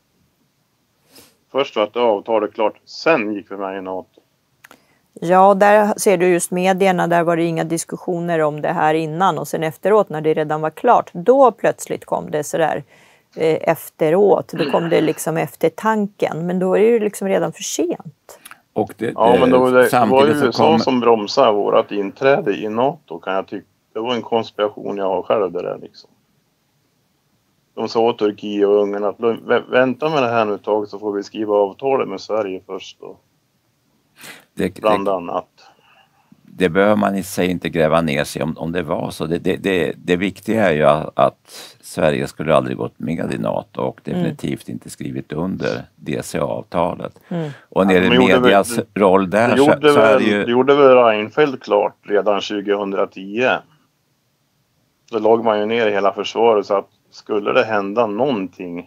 Först var det avtalet klart, sen gick vi med i NATO. Ja, där ser du just medierna, där var det inga diskussioner om det här innan. Och sen efteråt när det redan var klart, då plötsligt kom det sådär efteråt. Då kom det liksom efter tanken, men då är det ju liksom redan för sent. Och det men det var ju USA som bromsade vårat inträde i NATO, kan jag tycka. Det var en konspiration jag har själv det där liksom. De sa Turkiet och Ungern att vänta med det här nu ett tag så får vi skriva avtalet med Sverige först då. Bland annat. Det behöver man i sig inte gräva ner sig om det var så. Det viktiga är ju att Sverige skulle aldrig gått med i NATO och definitivt inte skrivit under DCA-avtalet. Och när det medias roll där så är det ju... Det gjorde väl Reinfeldt klart redan 2010. Då låg man ju ner i hela försvaret så att skulle det hända någonting,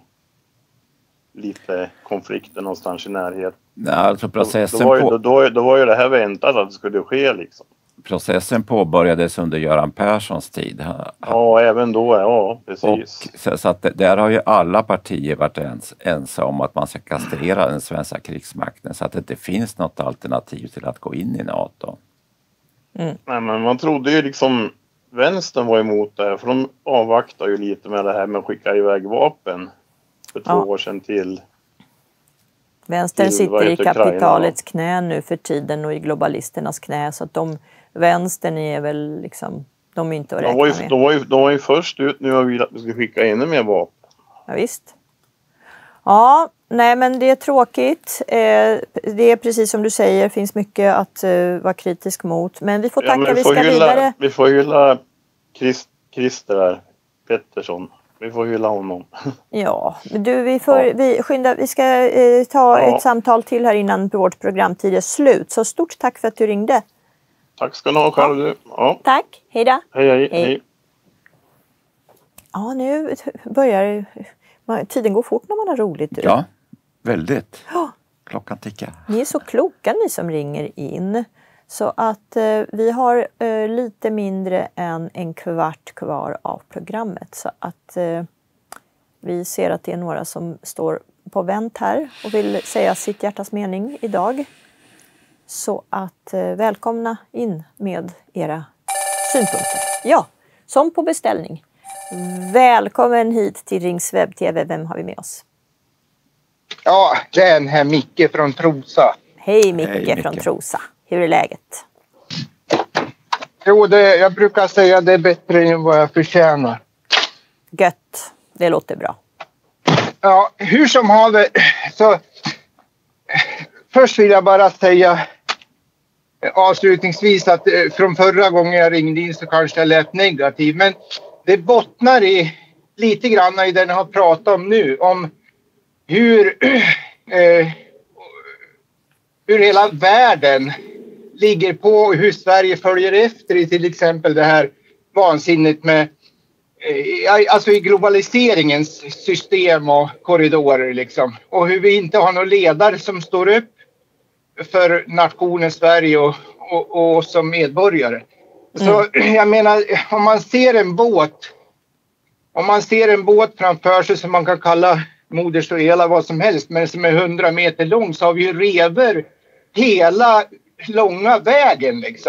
lite konflikter någonstans i närheten. Nej, alltså processen då var ju det här väntat att det skulle ske liksom. Processen påbörjades under Göran Perssons tid. Ja, även då, ja, precis. Och, så att där har ju alla partier varit ense om att man ska kastrera den svenska krigsmakten så att det inte finns något alternativ till att gå in i NATO. Nej, men man trodde ju liksom vänstern var emot det, för de avvaktar ju lite med det här med att skicka iväg vapen för 2 år sedan till... Vänstern sitter i kapitalets knä nu för tiden och i globalisternas knä, så att vänstern är väl liksom, de är inte att räkna med. De var ju först ut nu och ville att vi skulle skicka ännu mer vapen. Ja, visst. Ja, nej men det är tråkigt. Det är precis som du säger, finns mycket att vara kritisk mot. Men vi får tacka, vi ska vidare. Vi får hylla Christer Pettersson. Vi får hylla honom. Ja, du, vi ska ta ett samtal till här innan vårt programtid är slut. Så stort tack för att du ringde. Tack ska du ha själv du. Ja. Tack, hej då. Hej. Ja, nu börjar tiden gå fort när man har roligt. Du. Ja, väldigt. Klockan tickar. Ni är så kloka ni som ringer in. Så att vi har lite mindre än en kvart kvar av programmet. Så att vi ser att det är några som står på vänt här och vill säga sitt hjärtas mening idag. Så att välkomna in med era synpunkter. Ja, som på beställning. Välkommen hit till Ring Swebb-TV. Vem har vi med oss? Ja, det är den här Micke från Trosa. Hej Micke från Trosa. Hur är läget? Jo, jag brukar säga det är bättre än vad jag förtjänar. Gött, det låter bra. Ja, hur som haver så... Först vill jag bara säga avslutningsvis att från förra gången jag ringde in så kanske jag lät negativ. Men det bottnar i lite grann i det ni har pratat om nu. Om hur hela världen ligger på och hur Sverige följer efter i till exempel det här vansinnet med alltså i globaliseringens system och korridorer liksom. Och hur vi inte har några ledare som står upp för nationen Sverige och som medborgare. Så jag menar, om man ser en båt framför sig som man kan kalla Moders och Ela vad som helst, men som är 100 meter lång, så har vi ju rever hela långa vägen liksom.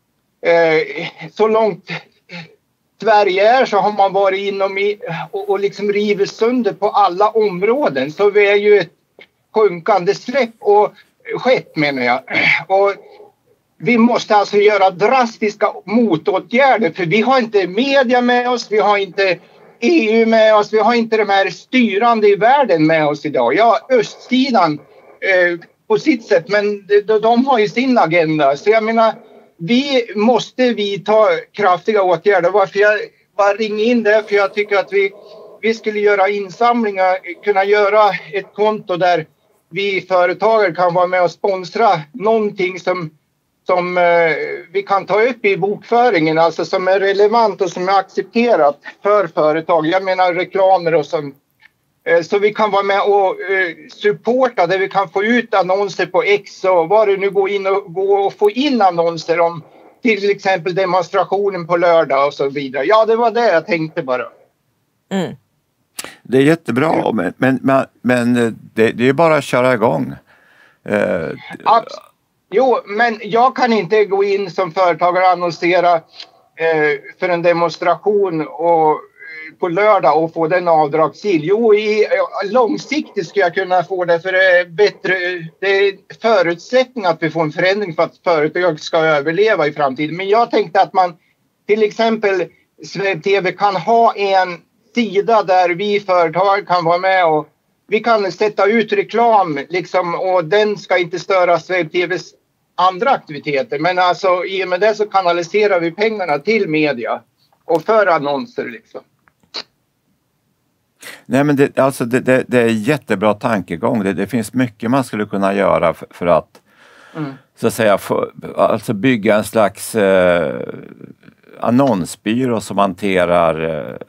Så långt Sverige är så har man varit inom och liksom rivit sönder på alla områden. Så vi är ju ett sjunkande släpp och skett menar jag. Och vi måste alltså göra drastiska motåtgärder för vi har inte media med oss, vi har inte EU med oss, vi har inte de här styrande i världen med oss idag. Ja, östsidan på sitt sätt, men de har ju sin agenda. Så jag menar, vi måste vidta kraftiga åtgärder. Varför jag bara ringer in det, för jag tycker att vi skulle göra insamlingar, kunna göra ett konto där vi företagare kan vara med och sponsra någonting som vi kan ta upp i bokföringen, alltså som är relevant och som är accepterat för företag. Jag menar reklamer och sånt. Så vi kan vara med och supporta där vi kan få ut annonser på X och vad det nu gå och få in annonser om till exempel demonstrationen på lördag och så vidare. Ja, det var det jag tänkte bara. Mm. Det är jättebra, men det är bara att köra igång. Jo, men jag kan inte gå in som företagare och annonsera för en demonstration och på lördag och få den avdragsgill. Jo, långsiktigt ska jag kunna få det, för det är bättre. Det är förutsättning att vi får en förändring för att företag ska överleva i framtiden. Men jag tänkte att man till exempel SvebTV kan ha en sida där vi företag kan vara med och vi kan sätta ut reklam liksom, och den ska inte störa SvebTVs andra aktiviteter. Men alltså i och med det så kanaliserar vi pengarna till media och för annonser liksom. Nej, men det är jättebra tankegång. Det finns mycket man skulle kunna göra för att så att säga alltså bygga en slags annonsbyrå som hanterar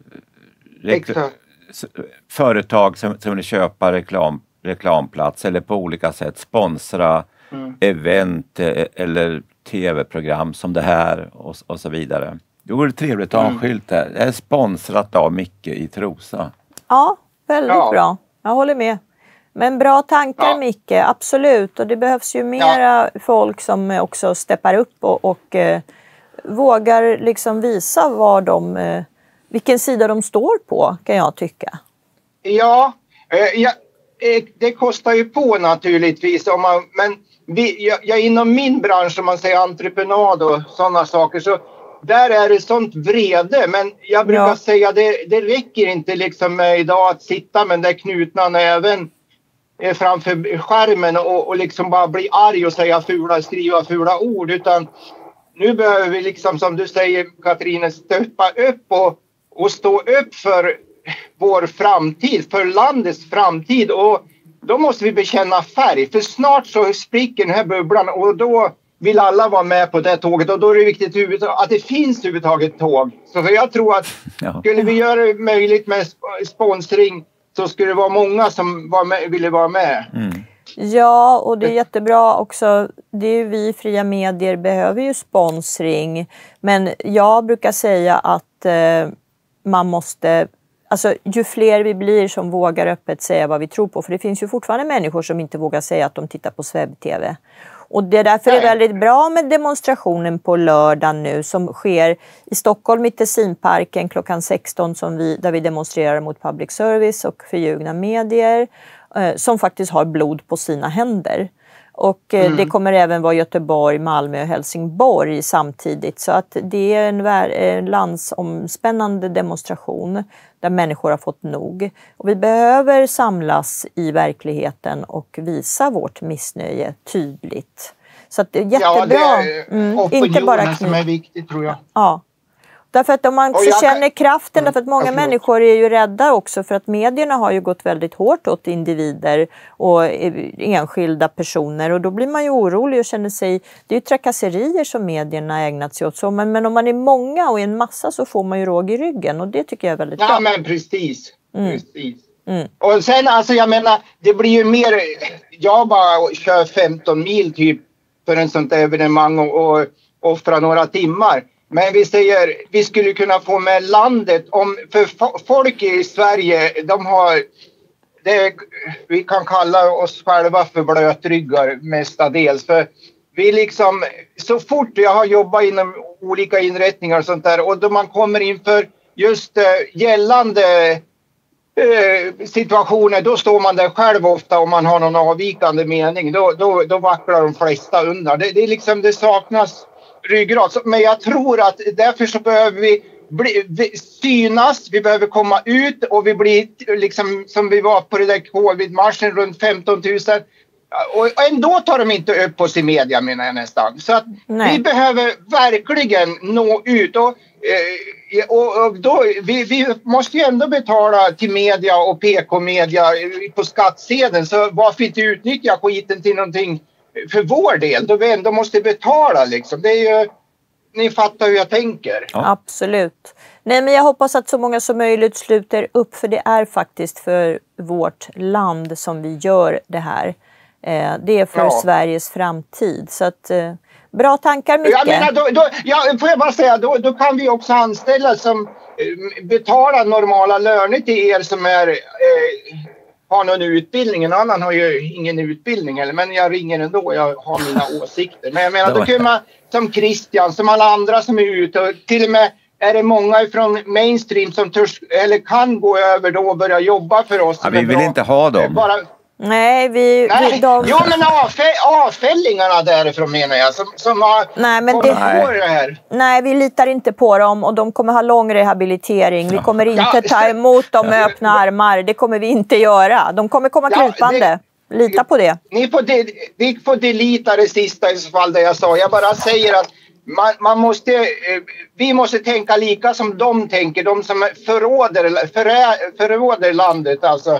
företag som vill köpa reklamplats eller på olika sätt sponsra event eller tv-program som det här och så vidare. Det vore trevligt att ha en skylt där. Det är sponsrat av Micke i Trosa. Ja, väldigt bra. Jag håller med. Men bra tankar Micke, absolut. Och det behövs ju mera folk som också steppar upp och vågar liksom visa vilken sida de står på, kan jag tycka. Ja, det kostar ju på naturligtvis. Men inom min bransch, som man säger entreprenad och sådana saker, så där är det sånt vrede. Men jag brukar säga det räcker inte liksom idag att sitta med den där knutna näven framför skärmen och liksom bara bli arg och skriva fula ord. Utan nu behöver vi liksom, som du säger Katarina, stöpa upp och stå upp för vår framtid, för landets framtid. Och då måste vi bekänna färg. För snart så spricker den här bubblan och då vill alla vara med på det tåget. Och då är det viktigt att det finns överhuvudtaget tåg. Så för jag tror att skulle vi göra det möjligt med sponsring, så skulle det vara många som ville vara med. Mm. Ja, och det är jättebra också. Det är ju vi fria medier behöver ju sponsring. Men jag brukar säga att man måste... Alltså ju fler vi blir som vågar öppet säga vad vi tror på. För det finns ju fortfarande människor som inte vågar säga att de tittar på SvebTV. Och det är därför det är väldigt bra med demonstrationen på lördag nu som sker i Stockholm i Tessinparken klockan 16 där vi demonstrerar mot public service och förljugna medier som faktiskt har blod på sina händer. Och det kommer även vara Göteborg, Malmö och Helsingborg samtidigt. Så att det är en landsomspännande demonstration där människor har fått nog. Och vi behöver samlas i verkligheten och visa vårt missnöje tydligt. Så att det är jättebra. Ja, det är opinionen som är viktigt, tror jag. Ja. Därför att om man också känner kraften, därför att många människor är ju rädda också för att medierna har ju gått väldigt hårt åt individer och enskilda personer och då blir man ju orolig och känner sig, det är ju trakasserier som medierna ägnat sig åt så, men om man är många och en massa så får man ju råg i ryggen och det tycker jag är väldigt bra. Ja men precis. Och sen alltså jag menar, det blir ju mer, jag bara kör 15 mil typ för en sånt evenemang och offra några timmar. Men vi skulle kunna få med landet, för folk i Sverige, de har, vi kan kalla oss själva för blötryggar mestadels. För vi liksom, så fort jag har jobbat inom olika inrättningar och sånt där, och då man kommer inför just gällande situationer, då står man där själv ofta om man har någon avvikande mening. Då vacklar de flesta undan. Det är liksom, det saknas ryggrad. Men jag tror att därför så behöver vi synas, vi behöver komma ut och vi blir liksom som vi var på det där covid-marschen runt 15 000. Och ändå tar de inte upp oss i media, menar jag nästan. Så att vi behöver verkligen nå ut. Och då, vi måste ju ändå betala till media och PK-media på skattsedeln. Så varför inte utnyttja skiten till någonting för vår del? Då vi ändå måste betala liksom. Det är ju, ni fattar hur jag tänker. Ja. Absolut. Nej, men jag hoppas att så många som möjligt sluter upp. För det är faktiskt för vårt land som vi gör det här. Det är för Sveriges framtid. Så att, bra tankar mycket. Jag menar, får jag bara säga, då kan vi också anställa som betalar normala löner till er som har någon utbildning. En annan har ju ingen utbildning. Men jag ringer ändå, jag har mina åsikter. Men jag menar, då kan man som Christian, som alla andra som är ute. Och till och med är det många från mainstream som kan gå över då och börja jobba för oss. Ja, vi vill inte ha dem. Nej, Jo, men avfällingarna därifrån menar jag som har... Nej, men det här. Nej, vi litar inte på dem och de kommer ha lång rehabilitering. Vi kommer inte ta emot dem med öppna armar. Det kommer vi inte göra. De kommer komma krypande. Lita på det. Ni får delita det sista i så fall det jag sa. Jag bara säger att vi måste tänka lika som de tänker. De som förråder landet, alltså...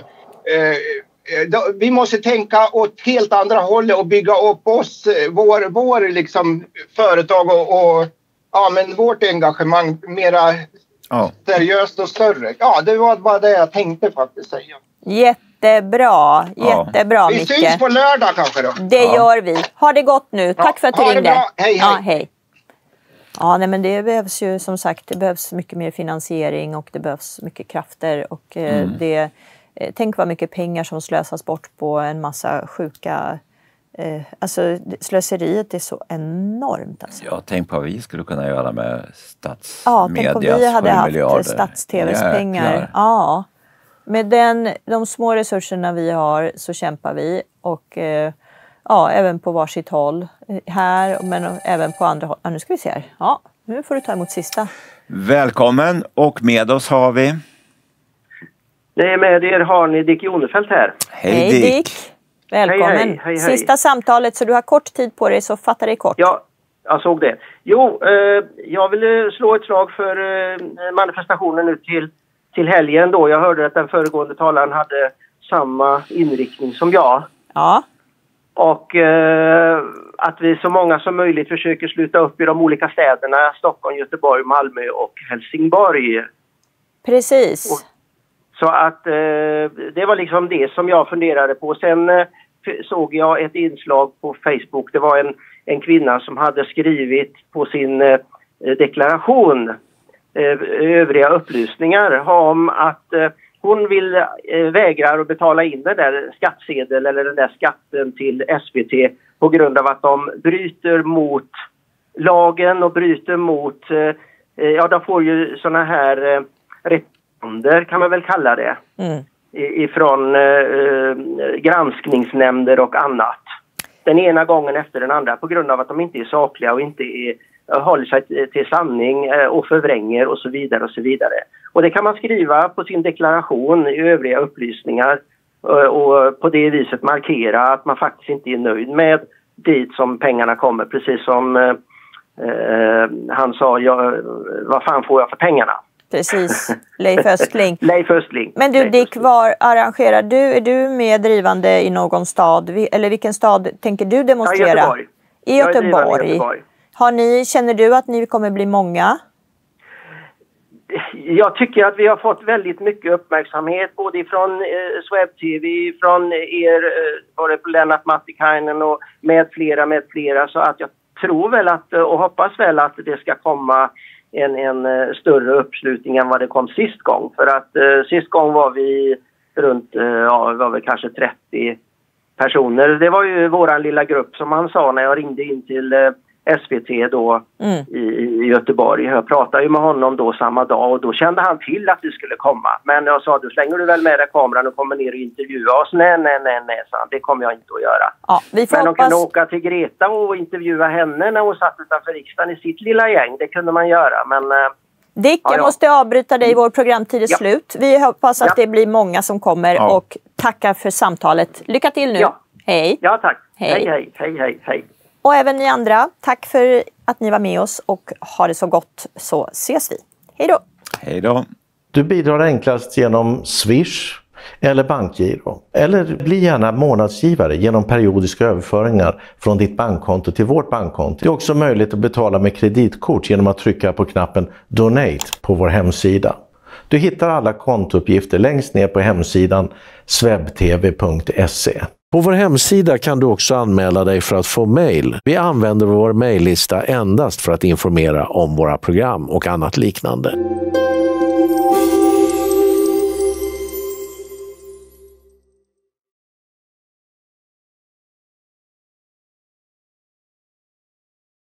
vi måste tänka åt helt andra hållet och bygga upp oss, vår liksom företag men vårt engagemang mera seriöst och större. Ja, det var bara det jag tänkte faktiskt säga. Jättebra, Vi Micke. syns på lördag kanske då. Det gör vi. Ha det gott nu. Tack för att du ringde. Hej. Ja, hej. Ja, nej, men det behövs ju som sagt, det behövs mycket mer finansiering och det behövs mycket krafter och tänk vad mycket pengar som slösas bort på en massa sjuka... alltså slöseriet är så enormt. Alltså. Ja, tänk på vad vi skulle kunna göra med statsmedias 7 miljarder. Ja, tänk om vi hade haft stats-tvs pengar. Ja, med de små resurserna vi har så kämpar vi. Och även på varsitt håll här, men även på andra håll. Ja, nu ska vi se här. Ja, nu får du ta emot sista. Välkommen, och med oss har vi... Nej, med er har ni Dick Jonefelt här. Hej Dick. Välkommen. Hej. Sista samtalet, så du har kort tid på dig, så fatta dig kort. Ja, jag såg det. Jo, jag vill slå ett slag för manifestationen nu till helgen då. Jag hörde att den föregående talaren hade samma inriktning som jag. Ja. Och att vi så många som möjligt försöker sluta upp i de olika städerna. Stockholm, Göteborg, Malmö och Helsingborg. Precis. Så att det var liksom det som jag funderade på. Sen såg jag ett inslag på Facebook. Det var en kvinna som hade skrivit på sin deklaration övriga upplysningar om att hon vill vägrar att betala in den där skattsedel eller den där skatten till SVT på grund av att de bryter mot lagen och bryter mot, de får ju såna här kan man väl kalla det, ifrån granskningsnämnder och annat. Den ena gången efter den andra på grund av att de inte är sakliga och inte håller sig till sanning och förvränger och så vidare och så vidare. Och det kan man skriva på sin deklaration i övriga upplysningar och på det viset markera att man faktiskt inte är nöjd med dit som pengarna kommer. Precis som han sa, vad fan får jag för pengarna? Precis, Leif Östling. Leif Östling. Men du Dick, var arrangerar du? Är du med drivande i någon stad? Eller vilken stad tänker du demonstrera? Göteborg. I Göteborg. Känner du att ni kommer bli många? Jag tycker att vi har fått väldigt mycket uppmärksamhet både från SwebTV, från Lennart Mattikainen och med flera. Så att jag tror väl och hoppas väl att det ska komma en större uppslutning än vad det kom sist gång. För att sist gång var vi runt, var väl kanske 30 personer. Det var ju våran lilla grupp som han sa när jag ringde in till SVT då i Göteborg. Jag pratade ju med honom då samma dag och då kände han till att det skulle komma. Men jag sa, du slänger du väl med dig kameran och kommer ner och intervjua oss? Nej, sa han. Det kommer jag inte att göra. Ja, vi får men hoppas... de kunde åka till Greta och intervjua henne när hon satt utanför riksdagen i sitt lilla gäng. Det kunde man göra, men... Dick, jag måste avbryta dig. Vår programtid är slut. Vi hoppas att det blir många som kommer och tackar för samtalet. Lycka till nu. Ja. Hej. Ja, tack. Hej. Hej. Och även ni andra, tack för att ni var med oss och ha det så gott, så ses vi. Hej då. Hej då. Du bidrar enklast genom Swish eller bankgiro. Eller bli gärna månadsgivare genom periodiska överföringar från ditt bankkonto till vårt bankkonto. Det är också möjligt att betala med kreditkort genom att trycka på knappen Donate på vår hemsida. Du hittar alla kontouppgifter längst ner på hemsidan swebtv.se. På vår hemsida kan du också anmäla dig för att få mejl. Vi använder vår mejllista endast för att informera om våra program och annat liknande.